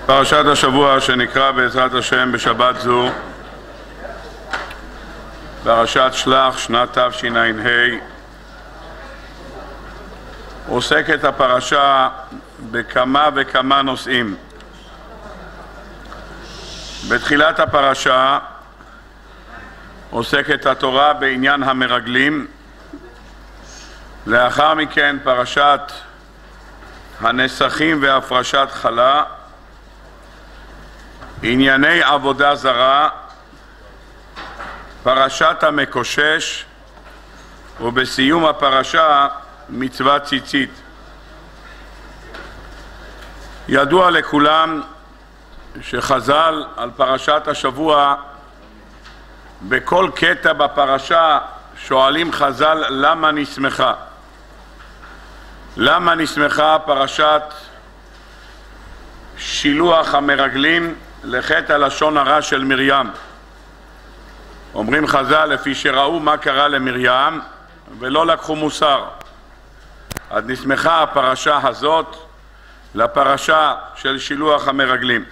פרשת השבוע שנקרא בעזרת השם בשבת זו, פרשת שלח שנת תשע"ה, עוסקת הפרשה בכמה וכמה נושאים. בתחילת הפרשה עוסקת התורה בעניין המרגלים, לאחר מכן פרשת הנסכים והפרשת חלה, ענייני עבודה זרה, פרשת המקושש, ובסיום הפרשה מצוות ציצית. ידוע לכולם שחז"ל על פרשת השבוע, בכל קטע בפרשה שואלים חז"ל למה נסמכה. למה נסמכה פרשת שילוח המרגלים לחטא הלשון הרע של מרים? אומרים חז"ל, לפי שראו מה קרה למרים ולא לקחו מוסר, אז נסמכה הפרשה הזאת לפרשה של שילוח המרגלים.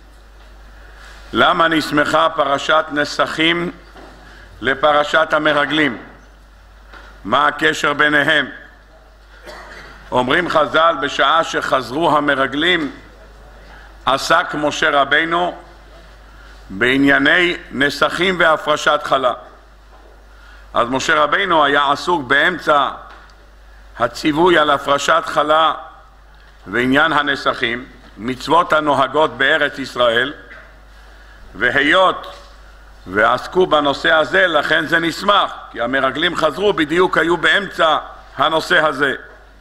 למה נסמכה פרשת נסכים לפרשת המרגלים? מה הקשר ביניהם? אומרים חז"ל, בשעה שחזרו המרגלים עסק משה רבינו בענייני נסכים והפרשת חלה. אז משה רבינו היה עסוק באמצע הציווי על הפרשת חלה ועניין הנסכים, מצוות הנוהגות בארץ ישראל, והיות ועסקו בנושא הזה, לכן זה נסמך, כי המרגלים חזרו, בדיוק היו באמצע הנושא הזה.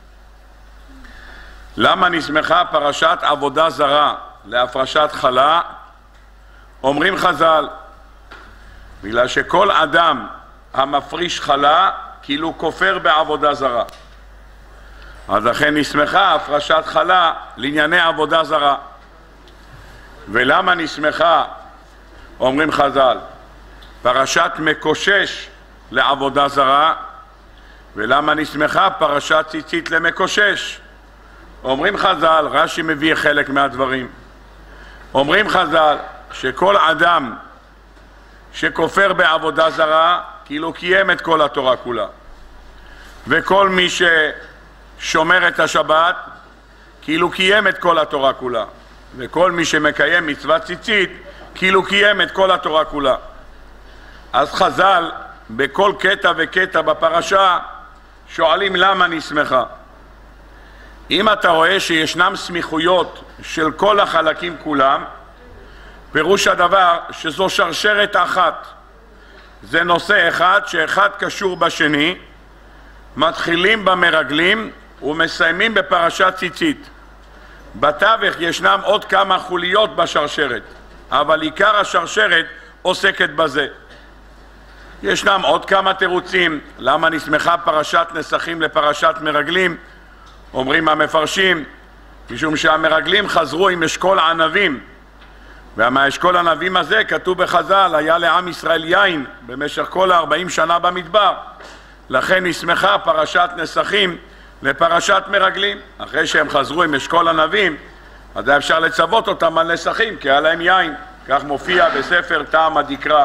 למה נסמכה פרשת עבודה זרה להפרשת חלה? אומרים חז"ל, בגלל שכל אדם המפריש חלה כאילו כופר בעבודה זרה, אז לכן נסמכה הפרשת חלה לענייני עבודה זרה. ולמה נסמכה, אומרים חז"ל, פרשת מקושש לעבודה זרה? ולמה נסמכה פרשת ציצית למקושש? אומרים חז"ל, רש"י מביא חלק מהדברים, אומרים חז"ל שכל אדם שכופר בעבודה זרה כאילו קיים את כל התורה כולה, וכל מי ששומר את השבת כאילו קיים את כל התורה כולה, וכל מי שמקיים מצוות ציצית כאילו קיים את כל התורה כולה. אז חז"ל בכל קטע וקטע בפרשה שואלים למה נסמכה. אם אתה רואה שישנם סמיכויות של כל החלקים כולם, פירוש הדבר שזו שרשרת אחת, זה נושא אחד שאחד קשור בשני, מתחילים במרגלים ומסיימים בפרשת ציצית. בתווך ישנם עוד כמה חוליות בשרשרת, אבל עיקר השרשרת עוסקת בזה. ישנם עוד כמה תירוצים למה נסמכה פרשת נסכים לפרשת מרגלים. אומרים המפרשים, משום שהמרגלים חזרו עם אשכול ענבים, ומהאשכול ענבים הזה כתוב בחז"ל היה לעם ישראל יין במשך כל 40 שנה במדבר, לכן נסמכה פרשת נסכים לפרשת מרגלים. אחרי שהם חזרו עם אשכול ענבים, אז היה אפשר לצוות אותם על נסכים כי היה להם יין, כך מופיע בספר טעם הדקרא.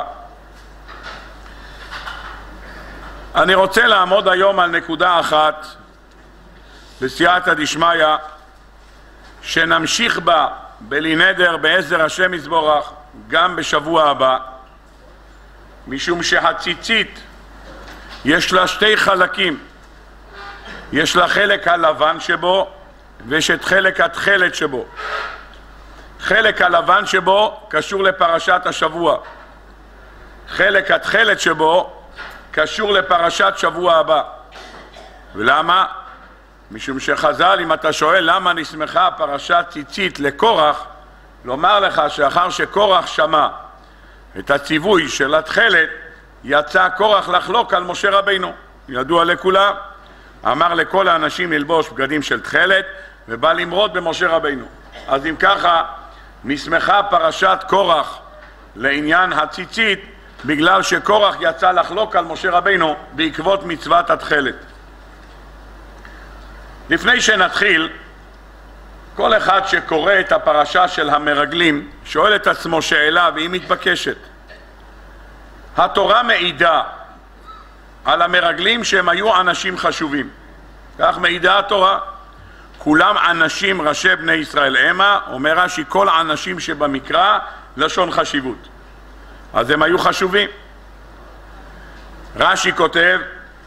אני רוצה לעמוד היום על נקודה אחת בסייעתא דשמיא, שנמשיך בה בלי נדר בעזר השם יתברך גם בשבוע הבא, משום שהציצית יש לה שתי חלקים, יש לה חלק הלבן שבו ויש את חלק התכלת שבו. חלק הלבן שבו קשור לפרשת השבוע, חלק התכלת שבו קשור לפרשת שבוע הבא. ולמה? משום שחז"ל, אם אתה שואל למה נסמכה פרשת ציצית לקורח, לומר לך שאחר שקורח שמע את הציווי של התכלת, יצא קורח לחלוק על משה רבינו. ידוע לכולם, אמר לכל האנשים ללבוש בגדים של תכלת ובא למרוד במשה רבינו. אז אם ככה נסמכה פרשת קורח לעניין הציצית, בגלל שקורח יצא לחלוק על משה רבינו בעקבות מצוות התכלת. לפני שנתחיל, כל אחד שקורא את הפרשה של המרגלים שואל את עצמו שאלה, והיא מתבקשת. התורה מעידה על המרגלים שהם היו אנשים חשובים, כך מעידה התורה. כולם אנשים ראשי בני ישראל המה, אומר רש"י, כל האנשים שבמקרא לשון חשיבות, אז הם היו חשובים. רש"י כותב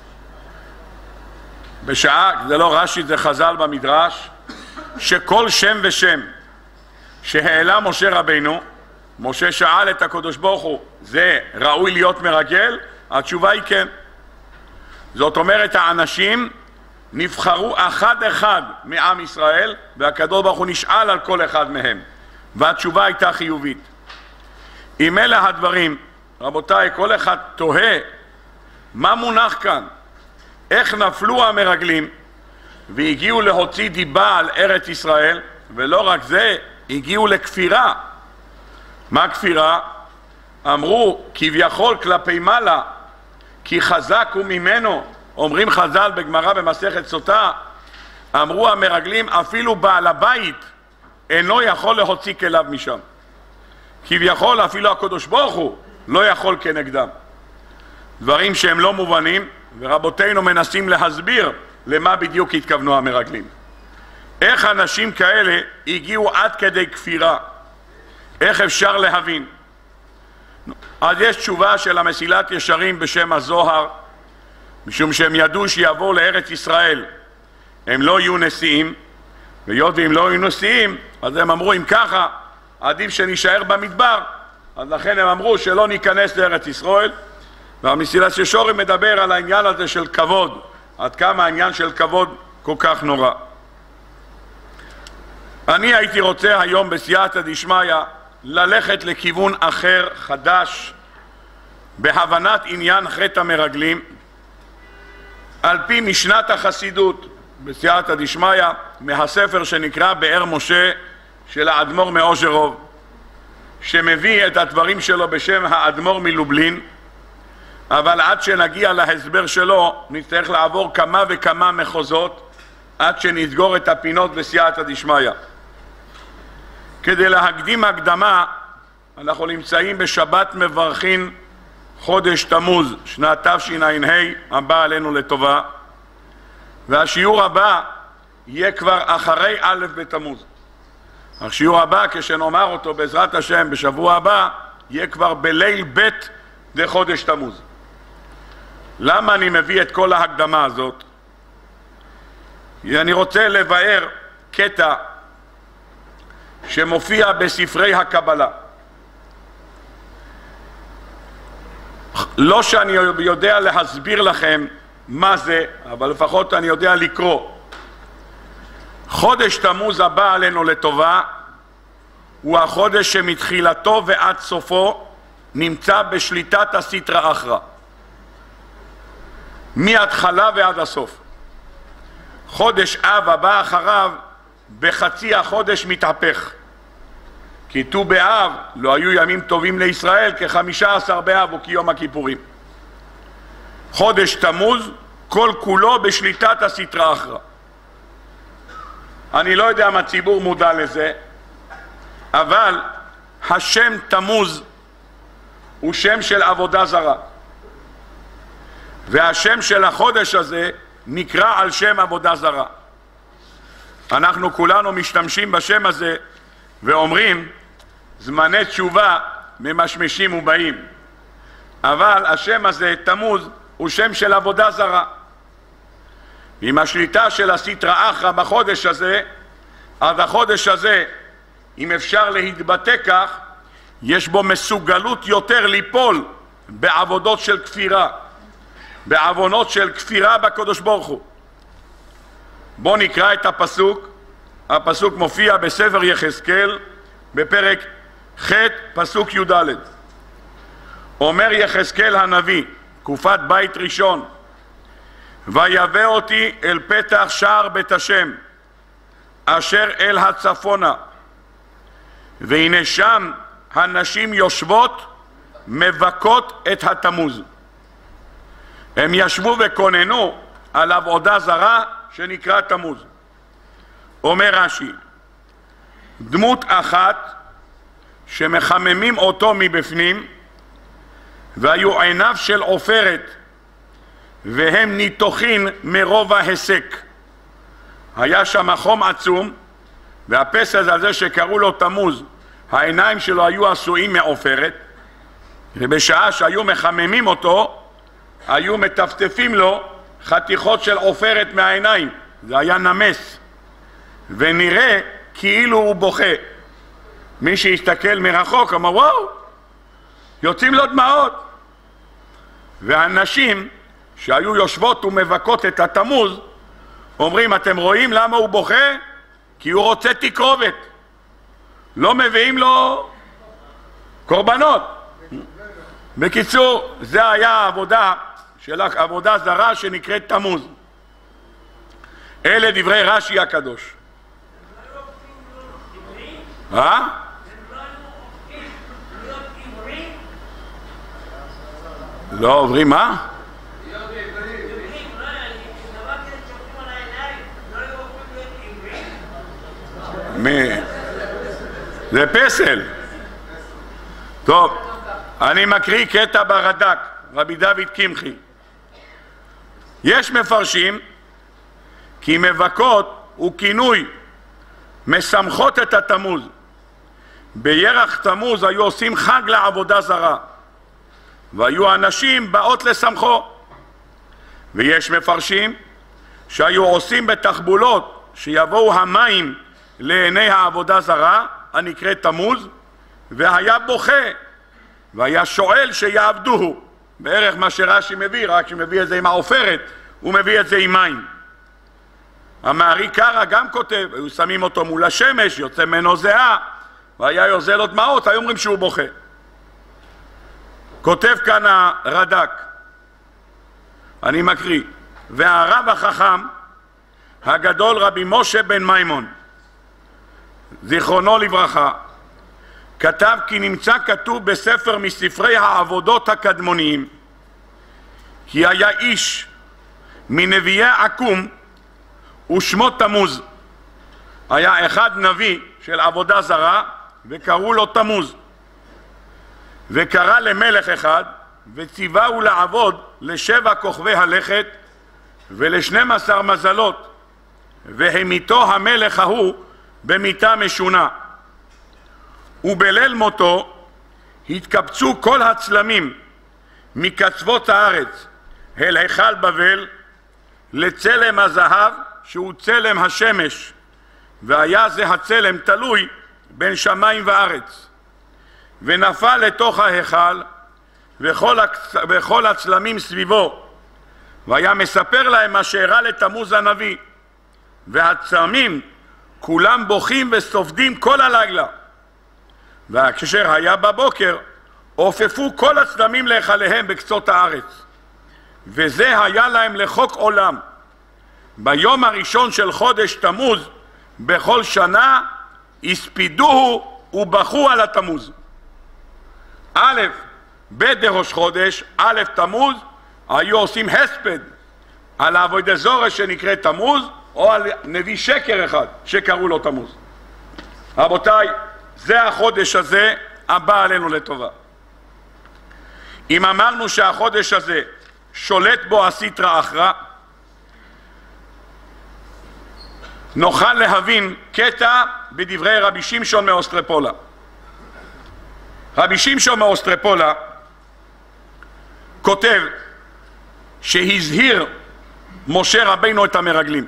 בשעה, זה לא רש"י, זה חז"ל במדרש, שכל שם ושם שהעלה משה רבינו, משה שאל את הקדוש ברוך הוא, זה ראוי להיות מרגל? התשובה היא כן. זאת אומרת, האנשים נבחרו אחד אחד מעם ישראל, והקדוש ברוך הוא נשאל על כל אחד מהם, והתשובה הייתה חיובית. אם אלה הדברים, רבותיי, כל אחד תוהה מה מונח כאן, איך נפלו המרגלים והגיעו להוציא דיבה על ארץ ישראל, ולא רק זה, הגיעו לכפירה. מה כפירה? אמרו כביכול כלפי מעלה, כי חזק הוא ממנו. אומרים חז"ל בגמרא במסכת סוטה, אמרו המרגלים אפילו בעל הבית אינו יכול להוציא כליו משם, כביכול אפילו הקדוש ברוך הוא לא יכול כנגדם. דברים שהם לא מובנים, ורבותינו מנסים להסביר למה בדיוק התכוונו המרגלים. איך אנשים כאלה הגיעו עד כדי כפירה? איך אפשר להבין? אז יש תשובה של המסילת ישרים בשם הזוהר, משום שהם ידעו שיבואו לארץ ישראל הם לא יהיו נשיאים, והיות והם לא יהיו נשיאים, אז הם אמרו, אם ככה עדיף שנשאר במדבר, אז לכן הם אמרו שלא ניכנס לארץ ישראל. והמסילת ישרים מדבר על העניין הזה של כבוד, עד כמה העניין של כבוד כל כך נורא. אני הייתי רוצה היום בסייעתא דשמיא ללכת לכיוון אחר, חדש, בהבנת עניין חטא המרגלים, על פי משנת החסידות בסייעתא דשמיא, מהספר שנקרא באר משה של האדמו"ר מאוז'רוב, שמביא את הדברים שלו בשם האדמו"ר מלובלין. אבל עד שנגיע להסבר שלו נצטרך לעבור כמה וכמה מחוזות עד שנסגור את הפינות בסייעתא דשמיא. כדי להקדים הקדמה, אנחנו נמצאים בשבת מברכין חודש תמוז, שנת תשע"ה, הבא עלינו לטובה, והשיעור הבא יהיה כבר אחרי א' בתמוז. השיעור הבא, כשנאמר אותו בעזרת השם בשבוע הבא, יהיה כבר בליל ב' לחודש תמוז. למה אני מביא את כל ההקדמה הזאת? אני רוצה לבאר קטע שמופיע בספרי הקבלה. לא שאני יודע להסביר לכם מה זה, אבל לפחות אני יודע לקרוא. חודש תמוז הבא עלינו לטובה הוא החודש שמתחילתו ועד סופו נמצא בשליטת הסטרא אחרא, מההתחלה ועד הסוף. חודש אב הבא אחריו בחצי החודש מתהפך, כי ט"ו באב לא היו ימים טובים לישראל כ-15 באב וכיום הכיפורים. חודש תמוז כל כולו בשליטת הסטרא אחרא. אני לא יודע אם הציבור מודע לזה, אבל השם תמוז הוא שם של עבודה זרה, והשם של החודש הזה נקרא על שם עבודה זרה. אנחנו כולנו משתמשים בשם הזה ואומרים זמני תשובה ממשמשים ובאים, אבל השם הזה תמוז הוא שם של עבודה זרה. עם השליטה של הסטרא אחרא בחודש הזה, אז החודש הזה, אם אפשר להתבטא כך, יש בו מסוגלות יותר ליפול בעבודות של כפירה, בעוונות של כפירה בקדוש ברוך הוא. בואו נקרא את הפסוק. הפסוק מופיע בספר יחזקאל בפרק ח' פסוק י"ד. אומר יחזקאל הנביא, תקופת בית ראשון, ויבא אותי אל פתח שער בית השם אשר אל הצפונה, והנה שם הנשים יושבות מבכות את התמוז. הם ישבו וכוננו על עבודה זרה שנקרא תמוז. אומר רש"י, דמות אחת שמחממים אותו מבפנים, והיו עיניו של עופרת והם ניתוחין מרוב ההסק. היה שם חום עצום, והפסל הזה שקראו לו תמוז, העיניים שלו היו עשויים מעופרת, ובשעה שהיו מחממים אותו היו מטפטפים לו חתיכות של עופרת מהעיניים. זה היה נמס ונראה כאילו הוא בוכה. מי שהסתכל מרחוק אמר וואו, יוצאים לו דמעות. והנשים שהיו יושבות ומבכות את התמוז אומרים, אתם רואים למה הוא בוכה? כי הוא רוצה תקרובת, לא מביאים לו קורבנות. בקיצור, זה היה העבודה של עבודה זרה שנקראת תמוז. אלה דברי רש"י הקדוש. לא עוברים מה? זה פסל. טוב, אני מקריא קטע ברד"ק, רבי דוד קמחי. יש מפרשים כי מבכות הוא כינוי משמחות את התמוז. בירח תמוז היו עושים חג לעבודה זרה, והיו אנשים באות לשמחו. ויש מפרשים שהיו עושים בתחבולות שיבואו המים לעיני העבודה זרה הנקראת תמוז, והיה בוכה והיה שואל שיעבדוהו. בערך מה שרש"י מביא, רק שמביא את זה עם העופרת, הוא מביא את זה עם מים. המארי קרא גם כותב, היו שמים אותו מול השמש, יוצא ממנו זהה, והיה יוזל לו דמעות, היו אומרים שהוא בוכה. כותב כאן הרד"ק, אני מקריא, והרב החכם הגדול רבי משה בן מימון, זיכרונו לברכה, כתב כי נמצא כתוב בספר מספרי העבודות הקדמוניים, כי היה איש מנביאי עקום ושמו תמוז. היה אחד נביא של עבודה זרה וקראו לו תמוז, וקרא למלך אחד וציווהו לעבוד ל7 כוכבי הלכת ול12 מזלות, והמיתו המלך ההוא במיתה משונה. ובליל מותו התקבצו כל הצלמים מקצוות הארץ אל היכל בבל לצלם הזהב שהוא צלם השמש, והיה זה הצלם תלוי בין שמיים וארץ, ונפל לתוך ההיכל וכל הצלמים סביבו, והיה מספר להם מה שאירע לתמוז הנביא, והצלמים כולם בוכים וסופדים כל הלילה. וכאשר היה בבוקר עופפו כל הצלמים להיכליהם בקצות הארץ, וזה היה להם לחוק עולם. ביום הראשון של חודש תמוז בכל שנה הספידוהו ובכו על התמוז. א' בראש חודש, א' תמוז, היו עושים הספד על העבודה זרה שנקראת תמוז, או על נביא שקר אחד שקראו לו תמוז. רבותיי, זה החודש הזה הבא עלינו לטובה. אם אמרנו שהחודש הזה שולט בו הסטרא אחרא, נוכל להבין קטע בדברי רבי שמשון מאוסטרופולה. רבי שמשון מאוסטרופולה כותב שהזהיר משה רבינו את המרגלים,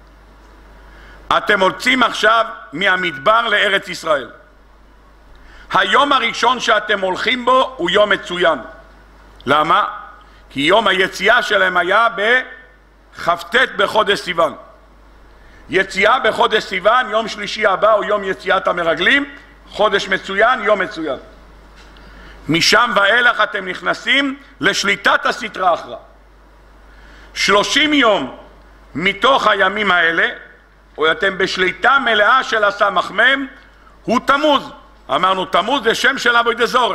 אתם יוצאים עכשיו מהמדבר לארץ ישראל. היום הראשון שאתם הולכים בו הוא יום מצוין. למה? כי יום היציאה שלהם היה בכ"ט בחודש סיוון. יציאה בחודש סיוון, יום שלישי הבא הוא יום יציאת המרגלים, חודש מצוין, יום מצוין. משם ואילך אתם נכנסים לשליטת הסטרא אחרא. 30 יום מתוך הימים האלה, או אתם בשליטה מלאה של הסמ"ם, הוא תמוז. אמרנו תמוז זה שם של עבודה זרה,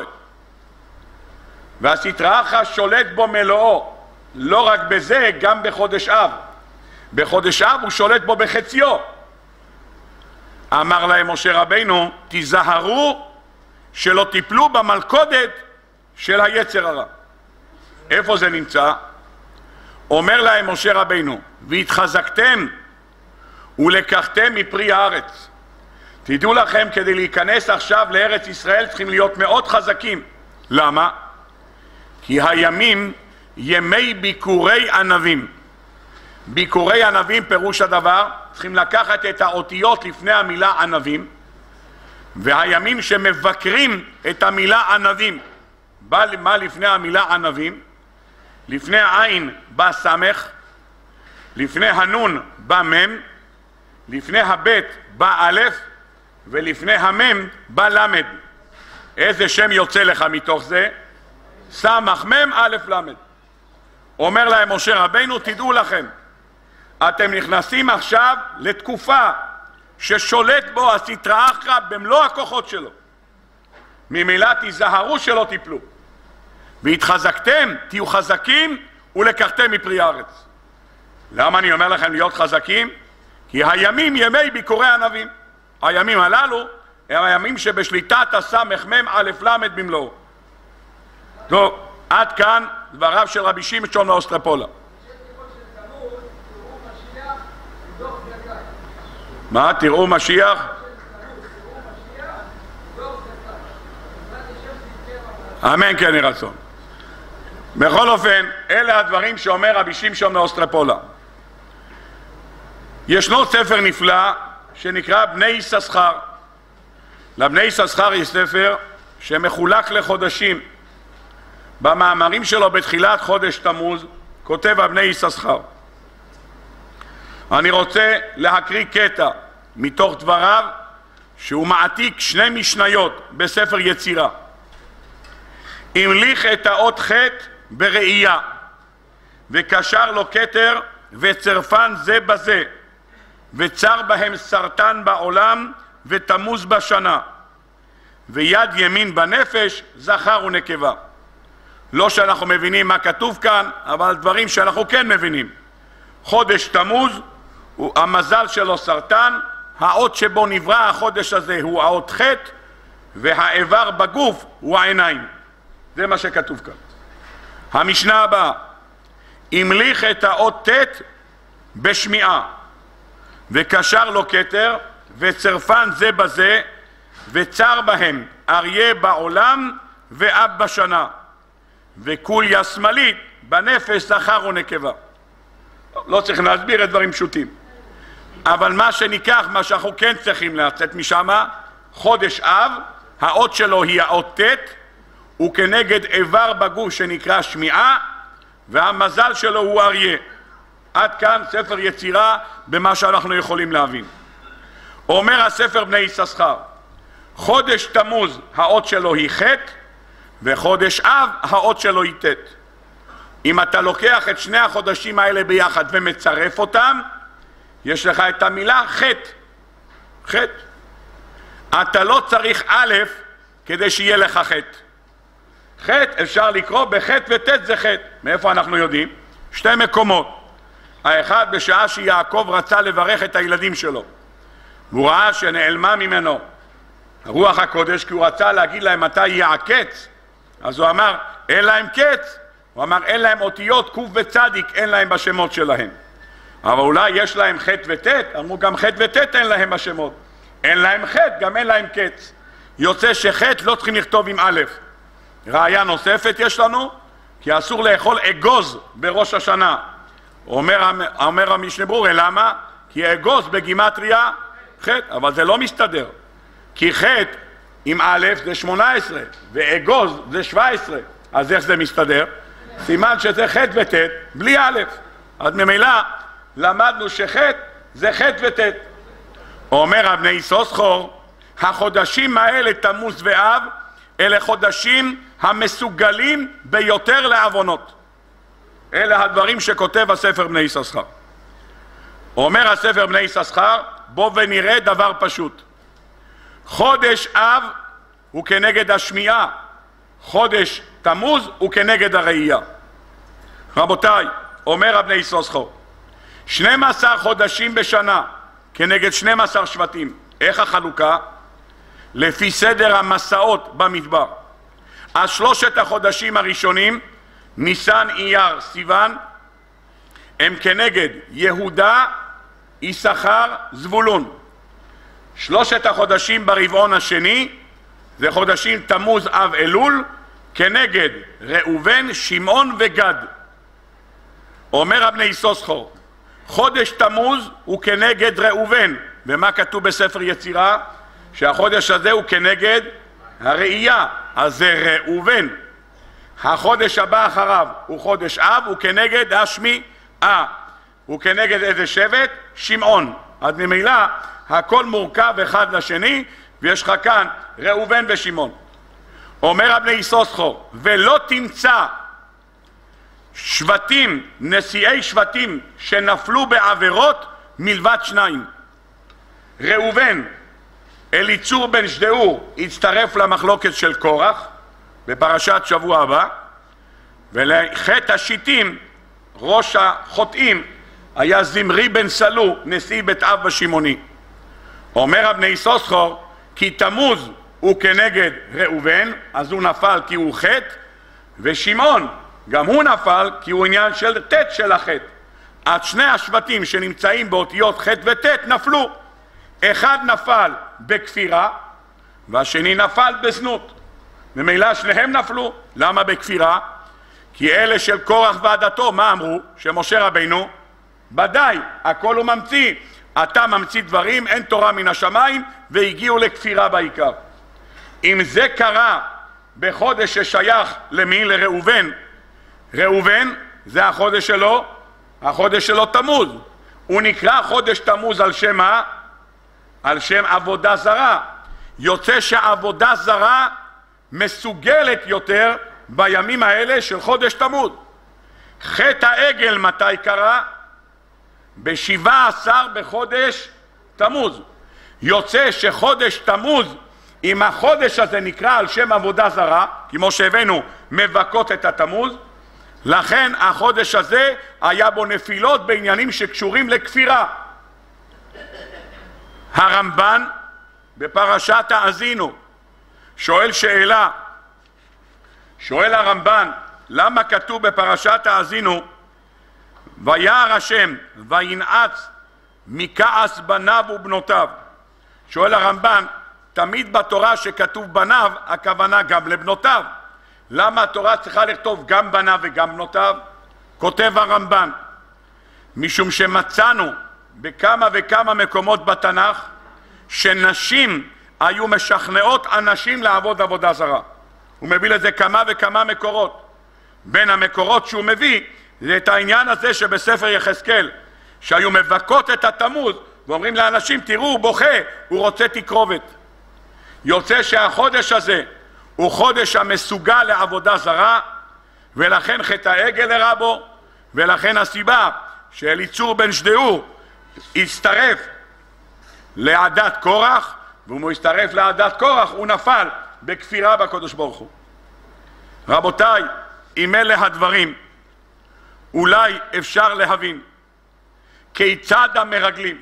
והסטרא אחרא שולט בו מלואו. לא רק בזה, גם בחודש אב. בחודש אב הוא שולט בו בחציו. אמר להם משה רבינו, תיזהרו שלא תיפלו במלכודת של היצר הרע. איפה זה נמצא? אומר להם משה רבינו, והתחזקתם ולקחתם מפרי הארץ. תדעו לכם, כדי להיכנס עכשיו לארץ ישראל צריכים להיות מאוד חזקים. למה? כי הימים ימי ביקורי ענבים. ביקורי ענבים פירוש הדבר, צריכים לקחת את האותיות לפני המילה ענבים, והימים שמבקרים את המילה ענבים. מה לפני המילה ענבים? לפני העין בא סמך, לפני הנון בא מם, לפני הבית בא א', ולפני המם בא למד. איזה שם יוצא לך מתוך זה? סמך מם א' למד. אומר להם משה רבינו, תדעו לכם, אתם נכנסים עכשיו לתקופה ששולט בו הסטרא אחרא במלוא הכוחות שלו. ממילא תיזהרו שלא תיפלו. והתחזקתם, תהיו חזקים ולקחתם מפרי הארץ. למה אני אומר לכם להיות חזקים? כי הימים ימי ביקורי ענבים. הימים הללו הם הימים שבשליטת הסמך מם א' למד במלואו. טוב, עד כאן דבריו של רבי שמשון מאוסטרופולה. מה? תראו משיח? אמן כן יהי רצון. בכל אופן, אלה הדברים שאומר רבי שמשון מאוסטרופולה. ישנו ספר נפלא שנקרא בני יששכר. לבני יששכר יש ספר שמחולק לחודשים. במאמרים שלו בתחילת חודש תמוז כותב הבני יששכר. אני רוצה להקריא קטע מתוך דבריו שהוא מעתיק שני משניות בספר יצירה. המליך את האות ח' בראייה וקשר לו כתר וצרפן זה בזה וצר בהם סרטן בעולם ותמוז בשנה ויד ימין בנפש זכר ונקבה. לא שאנחנו מבינים מה כתוב כאן, אבל דברים שאנחנו כן מבינים. חודש תמוז, המזל שלו סרטן, האות שבו נברא החודש הזה הוא האות ח' והאיבר בגוף הוא העיניים. זה מה שכתוב כאן. המשנה הבאה, המליך את האות ט' בשמיעה וקשר לו כתר וצרפן זה בזה וצר בהם אריה בעולם ואב בשנה וקוליה שמאלית בנפש זכר ונקבה. לא צריך להסביר את דברים פשוטים, אבל מה שניקח, מה שאנחנו כן צריכים לצאת משם, חודש אב, האות שלו היא האות ט' הוא כנגד איבר בגוף שנקרא שמיעה והמזל שלו הוא אריה. עד כאן ספר יצירה במה שאנחנו יכולים להבין. אומר הספר בני יששכר, חודש תמוז האות שלו היא ח' וחודש אב האות שלו היא ט'. אם אתה לוקח את שני החודשים האלה ביחד ומצרף אותם, יש לך את המילה ח'. ח'. אתה לא צריך א' כדי שיהיה לך ח'. ח' אפשר לקרוא בח' וט' זה ח'. מאיפה אנחנו יודעים? שתי מקומות. האחד בשעה שיעקב רצה לברך את הילדים שלו והוא ראה שנעלמה ממנו רוח הקודש, כי הוא רצה להגיד להם מתי יהיה הקץ, אז הוא אמר אין להם קץ, הוא אמר אין להם אותיות ק' וצדיק, אין להם בשמות שלהם. אבל אולי יש להם ח' וט', אמרו גם ח' וט' אין להם בשמות, אין להם ח' גם אין להם קץ. יוצא שח' לא צריכים לכתוב עם א'. ראיה נוספת יש לנו, כי אסור לאכול אגוז בראש השנה. אומר המשנה ברורה, למה? כי אגוז בגימטריה ח', אבל זה לא מסתדר, כי ח' עם א' זה 18 ואגוז זה 17, אז איך זה מסתדר? סימן שזה ח' וט' בלי א', אז ממילא למדנו שח' זה ח' וט'. אומר הבני יששכר, החודשים האלה תמוז ואב אלה חודשים המסוגלים ביותר לעוונות. אלה הדברים שכותב הספר בני יששכר. אומר הספר בני יששכר, בוא ונראה דבר פשוט. חודש אב הוא כנגד השמיעה, חודש תמוז הוא כנגד הראייה. רבותיי, אומר הבני יששכר, 12 חודשים בשנה כנגד 12 שבטים. איך החלוקה? לפי סדר המסעות במדבר. אז 3 החודשים הראשונים, ניסן, אייר, סיוון, הם כנגד יהודה, יששכר, זבולון. 3 החודשים ברבעון השני זה חודשים תמוז, אב, אלול, כנגד ראובן, שמעון וגד. אומר אבני יששכר, חודש תמוז הוא כנגד ראובן. ומה כתוב בספר יצירה? שהחודש הזה הוא כנגד הראייה, אז זה ראובן. החודש הבא אחריו הוא חודש אב, הוא כנגד השמיעה. הוא כנגד איזה שבט? שמעון. אז ממילא הכל מורכב אחד לשני, ויש לך כאן ראובן ושמעון. אומר אבני יששכר, ולא תמצא שבטים, נשיאי שבטים שנפלו בעבירות מלבד 2. ראובן, אליצור בן שדאור, הצטרף למחלוקת של קורח בפרשת שבוע הבא, ולחטא השיטים ראש החוטאים היה זמרי בן סלו, נשיא בית אב בשמעוני. אומר אבני יששכר, כי תמוז הוא כנגד ראובן, אז הוא נפל כי הוא חטא, ושמעון גם הוא נפל כי הוא עניין של תת של החטא. אז 2 השבטים שנמצאים באותיות חטא ותת נפלו. אחד נפל בכפירה והשני נפל בזנות. ממילא שניהם נפלו. למה בכפירה? כי אלה של קורח ועדתו, מה אמרו? שמשה רבינו, ודאי, הכל הוא ממציא. אתה ממציא דברים, אין תורה מן השמיים, והגיעו לכפירה בעיקר. אם זה קרה בחודש ששייך למי? לראובן. ראובן זה החודש שלו, החודש שלו תמוז. הוא נקרא חודש תמוז על שם מה? על שם עבודה זרה. יוצא שעבודה זרה מסוגלת יותר בימים האלה של חודש תמוז. חטא העגל מתי קרה? ב-17 בחודש תמוז. יוצא שחודש תמוז, אם החודש הזה נקרא על שם עבודה זרה, כמו שהבאנו מבקות את התמוז, לכן החודש הזה היה בו נפילות בעניינים שקשורים לכפירה. הרמב"ן בפרשת האזינו שואל שאלה, שואל הרמב"ן, למה כתוב בפרשת האזינו וירא השם וינעץ מכעס בניו ובנותיו? שואל הרמב"ן, תמיד בתורה שכתוב בניו הכוונה גם לבנותיו, למה התורה צריכה לכתוב גם בניו וגם בנותיו? כותב הרמב"ן, משום שמצאנו בכמה וכמה מקומות בתנ"ך שנשים היו משכנעות אנשים לעבוד עבודה זרה. הוא מביא לזה כמה וכמה מקורות. בין המקורות שהוא מביא זה את העניין הזה שבספר יחזקאל, שהיו מבקות את התמוז ואומרים לאנשים, תראו, הוא בוכה, הוא רוצה תקרובת. יוצא שהחודש הזה הוא חודש המסוגל לעבודה זרה, ולכן חטא העגל הרע בו, ולכן הסיבה שאליצור בן שדאור הצטרף לעדת קורח, ואם הוא הצטרף לעדת קורח הוא נפל בכפירה בקדוש ברוך הוא. רבותיי, אם אלה הדברים, אולי אפשר להבין כיצד המרגלים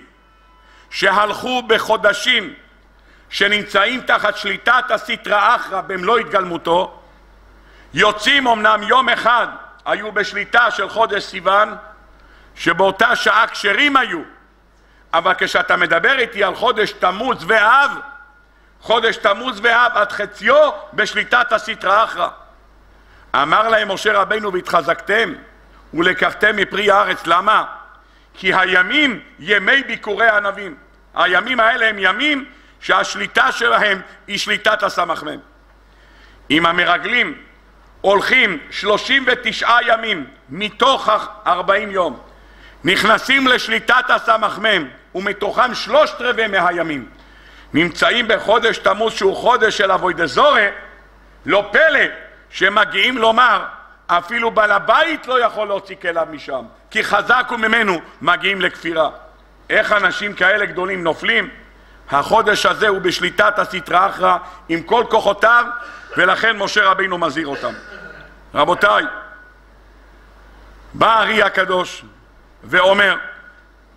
שהלכו בחודשים שנמצאים תחת שליטת הסטרא אחרא במלוא התגלמותו, יוצאים אמנם יום אחד היו בשליטה של חודש סיוון, שבאותה שעה כשרים היו, אבל כשאתה מדבר איתי על חודש תמוז ואב, חודש תמוז ואב עד חציו בשליטת הסטרא אחרא. אמר להם משה רבינו, והתחזקתם ולקחתם מפרי הארץ. למה? כי הימים ימי ביקורי הענבים. הימים האלה הם ימים שהשליטה שלהם היא שליטת הסמ"ם. אם המרגלים הולכים 39 ימים מתוך 40 יום, נכנסים לשליטת הסמ"ם, ומתוכם 3/4 מהימים נמצאים בחודש תמוז שהוא חודש של אבוידע זורע, לא פלא שמגיעים לומר אפילו בעל הבית לא יכול להוציא כליו משם, כי חזק הוא ממנו, מגיעים לכפירה. איך אנשים כאלה גדולים נופלים? החודש הזה הוא בשליטת הסטרא אחרא עם כל כוחותיו, ולכן משה רבינו מזהיר אותם. רבותיי, בא הארי הקדוש ואומר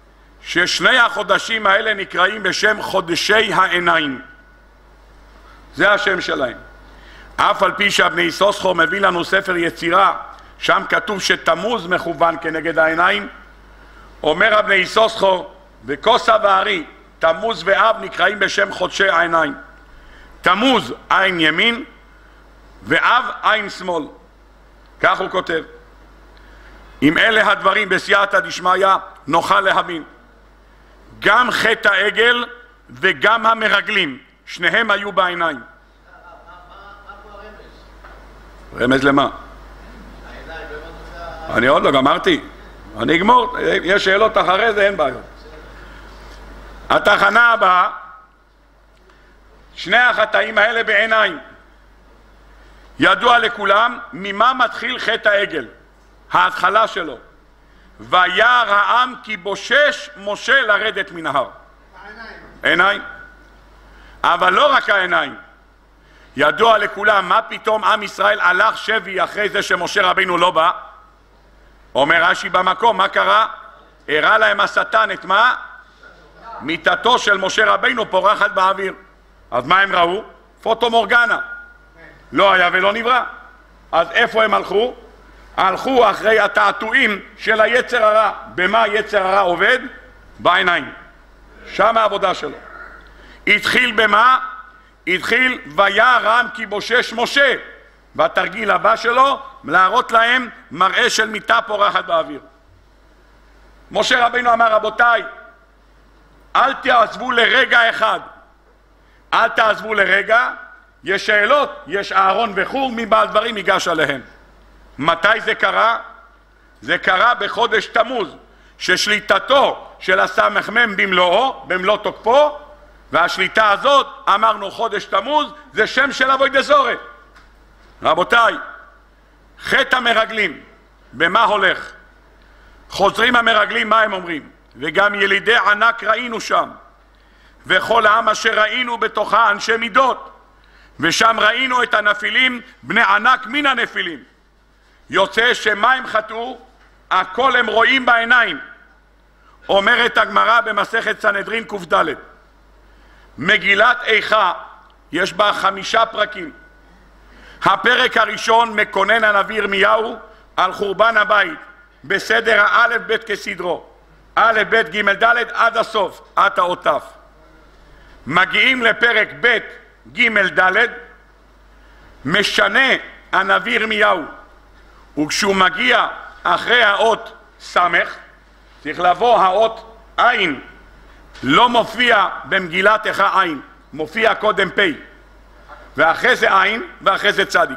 ששני החודשים האלה נקראים בשם חודשי העיניים. זה השם שלהם. אף על פי שהבני יששכר מביא לנו ספר יצירה, שם כתוב שתמוז מכוון כנגד העיניים, אומר הבני יששכר, וכוסה וארי, תמוז ואב נקראים בשם חודשי העיניים. תמוז עין ימין ואב עין שמאל. כך הוא כותב. אם אלה הדברים בסייעתא דשמיא נוכל להבין. גם חטא העגל וגם המרגלים, שניהם היו בעיניים. מה פה הרמז? רמז למה? העיניים, אני עוד לא גמרתי. אני אגמור. יש שאלות אחרי זה, אין בעיות. התחנה הבאה, שני החטאים האלה בעיניים. ידוע לכולם ממה מתחיל חטא העגל, ההתחלה שלו. וירא העם כי בושש משה לרדת מן ההר. עיניים. אבל לא רק העיניים. ידוע לכולם מה פתאום עם ישראל הלך שבי אחרי זה שמשה רבינו לא בא. אומר רש"י במקום, מה קרה? הראה להם השטן את מה? מיטתו של משה רבינו פורחת באוויר. אז מה הם ראו? פוטו מורגנה. לא היה ולא נברא. אז איפה הם הלכו? הלכו אחרי התעתועים של היצר הרע. במה יצר הרע עובד? בעיניים. שם העבודה שלו. התחיל במה? התחיל וירא העם כי בושש משה. והתרגיל הבא שלו, להראות להם מראה של מיטה פורחת באוויר. משה רבינו אמר, רבותיי, אל תעזבו לרגע אחד. אל תעזבו לרגע. יש שאלות, יש אהרון וחור, מי בעל דברים ייגש עליהם. מתי זה קרה? זה קרה בחודש תמוז, ששליטתו של הסמ"ם במלוא תוקפו, והשליטה הזאת, אמרנו חודש תמוז, זה שם של אבוי דזורי. רבותיי, חטא המרגלים, במה הולך? חוזרים המרגלים, מה הם אומרים? וגם ילידי ענק ראינו שם, וכל העם אשר ראינו בתוכה אנשי מידות, ושם ראינו את הנפילים, בני ענק מן הנפילים. יוצא שמה הם חטאו? הכל הם רואים בעיניים. אומרת הגמרא במסכת סנהדרין ק"ד, מגילת איכה יש בה 5 פרקים. הפרק הראשון מקונן הנביא ירמיהו על חורבן הבית בסדר האלף בית כסדרו, א' ב' ג' ד' עד הסוף, עד האות ת'. מגיעים לפרק ב' ג' ד', משנה הנביא ירמיהו, וכשהוא מגיע אחרי האות סמך, צריך לבוא האות עין. לא מופיע במגילת איכה עין, מופיע קודם פ', ואחרי זה עין, ואחרי זה צדיק.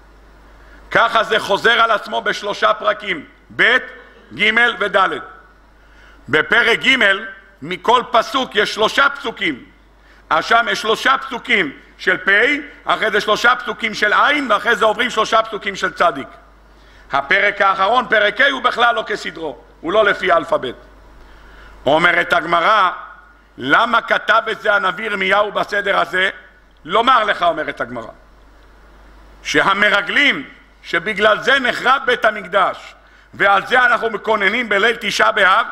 ככה זה חוזר על עצמו ב3 פרקים, ב' ג' וד'. בפרק ג' מכל פסוק יש 3 פסוקים. שם יש 3 פסוקים של פ', אחרי זה 3 פסוקים של עין, ואחרי זה עוברים 3 פסוקים של צדיק. הפרק האחרון, פרק ה', הוא בכלל לא כסדרו, הוא לא לפי האלפבית. אומרת הגמרא, למה כתב את זה הנביא ירמיהו בסדר הזה? לומר לך, אומרת הגמרא, שהמרגלים שבגלל זה נחרב בית המקדש, ועל זה אנחנו מקוננים בליל 9 באב.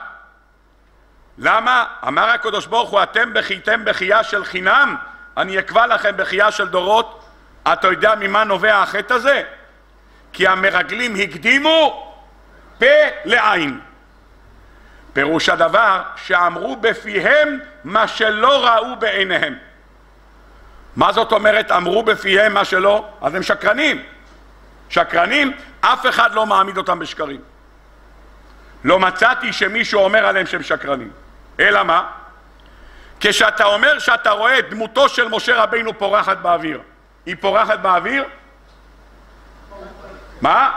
למה? אמר הקדוש ברוך הוא, אתם בכיתם בכייה של חינם, אני אקבע לכם בכייה של דורות. אתה יודע ממה נובע החטא הזה? כי המרגלים הקדימו פה לעין. פירוש הדבר שאמרו בפיהם מה שלא ראו בעיניהם. מה זאת אומרת אמרו בפיהם מה שלא? אז הם שקרנים. שקרנים, אף אחד לא מעמיד אותם בשקרים. לא מצאתי שמישהו אומר עליהם שהם שקרנים. אלא מה? כשאתה אומר שאתה רואה את דמותו של משה רבינו פורחת באוויר, היא פורחת באוויר? מה?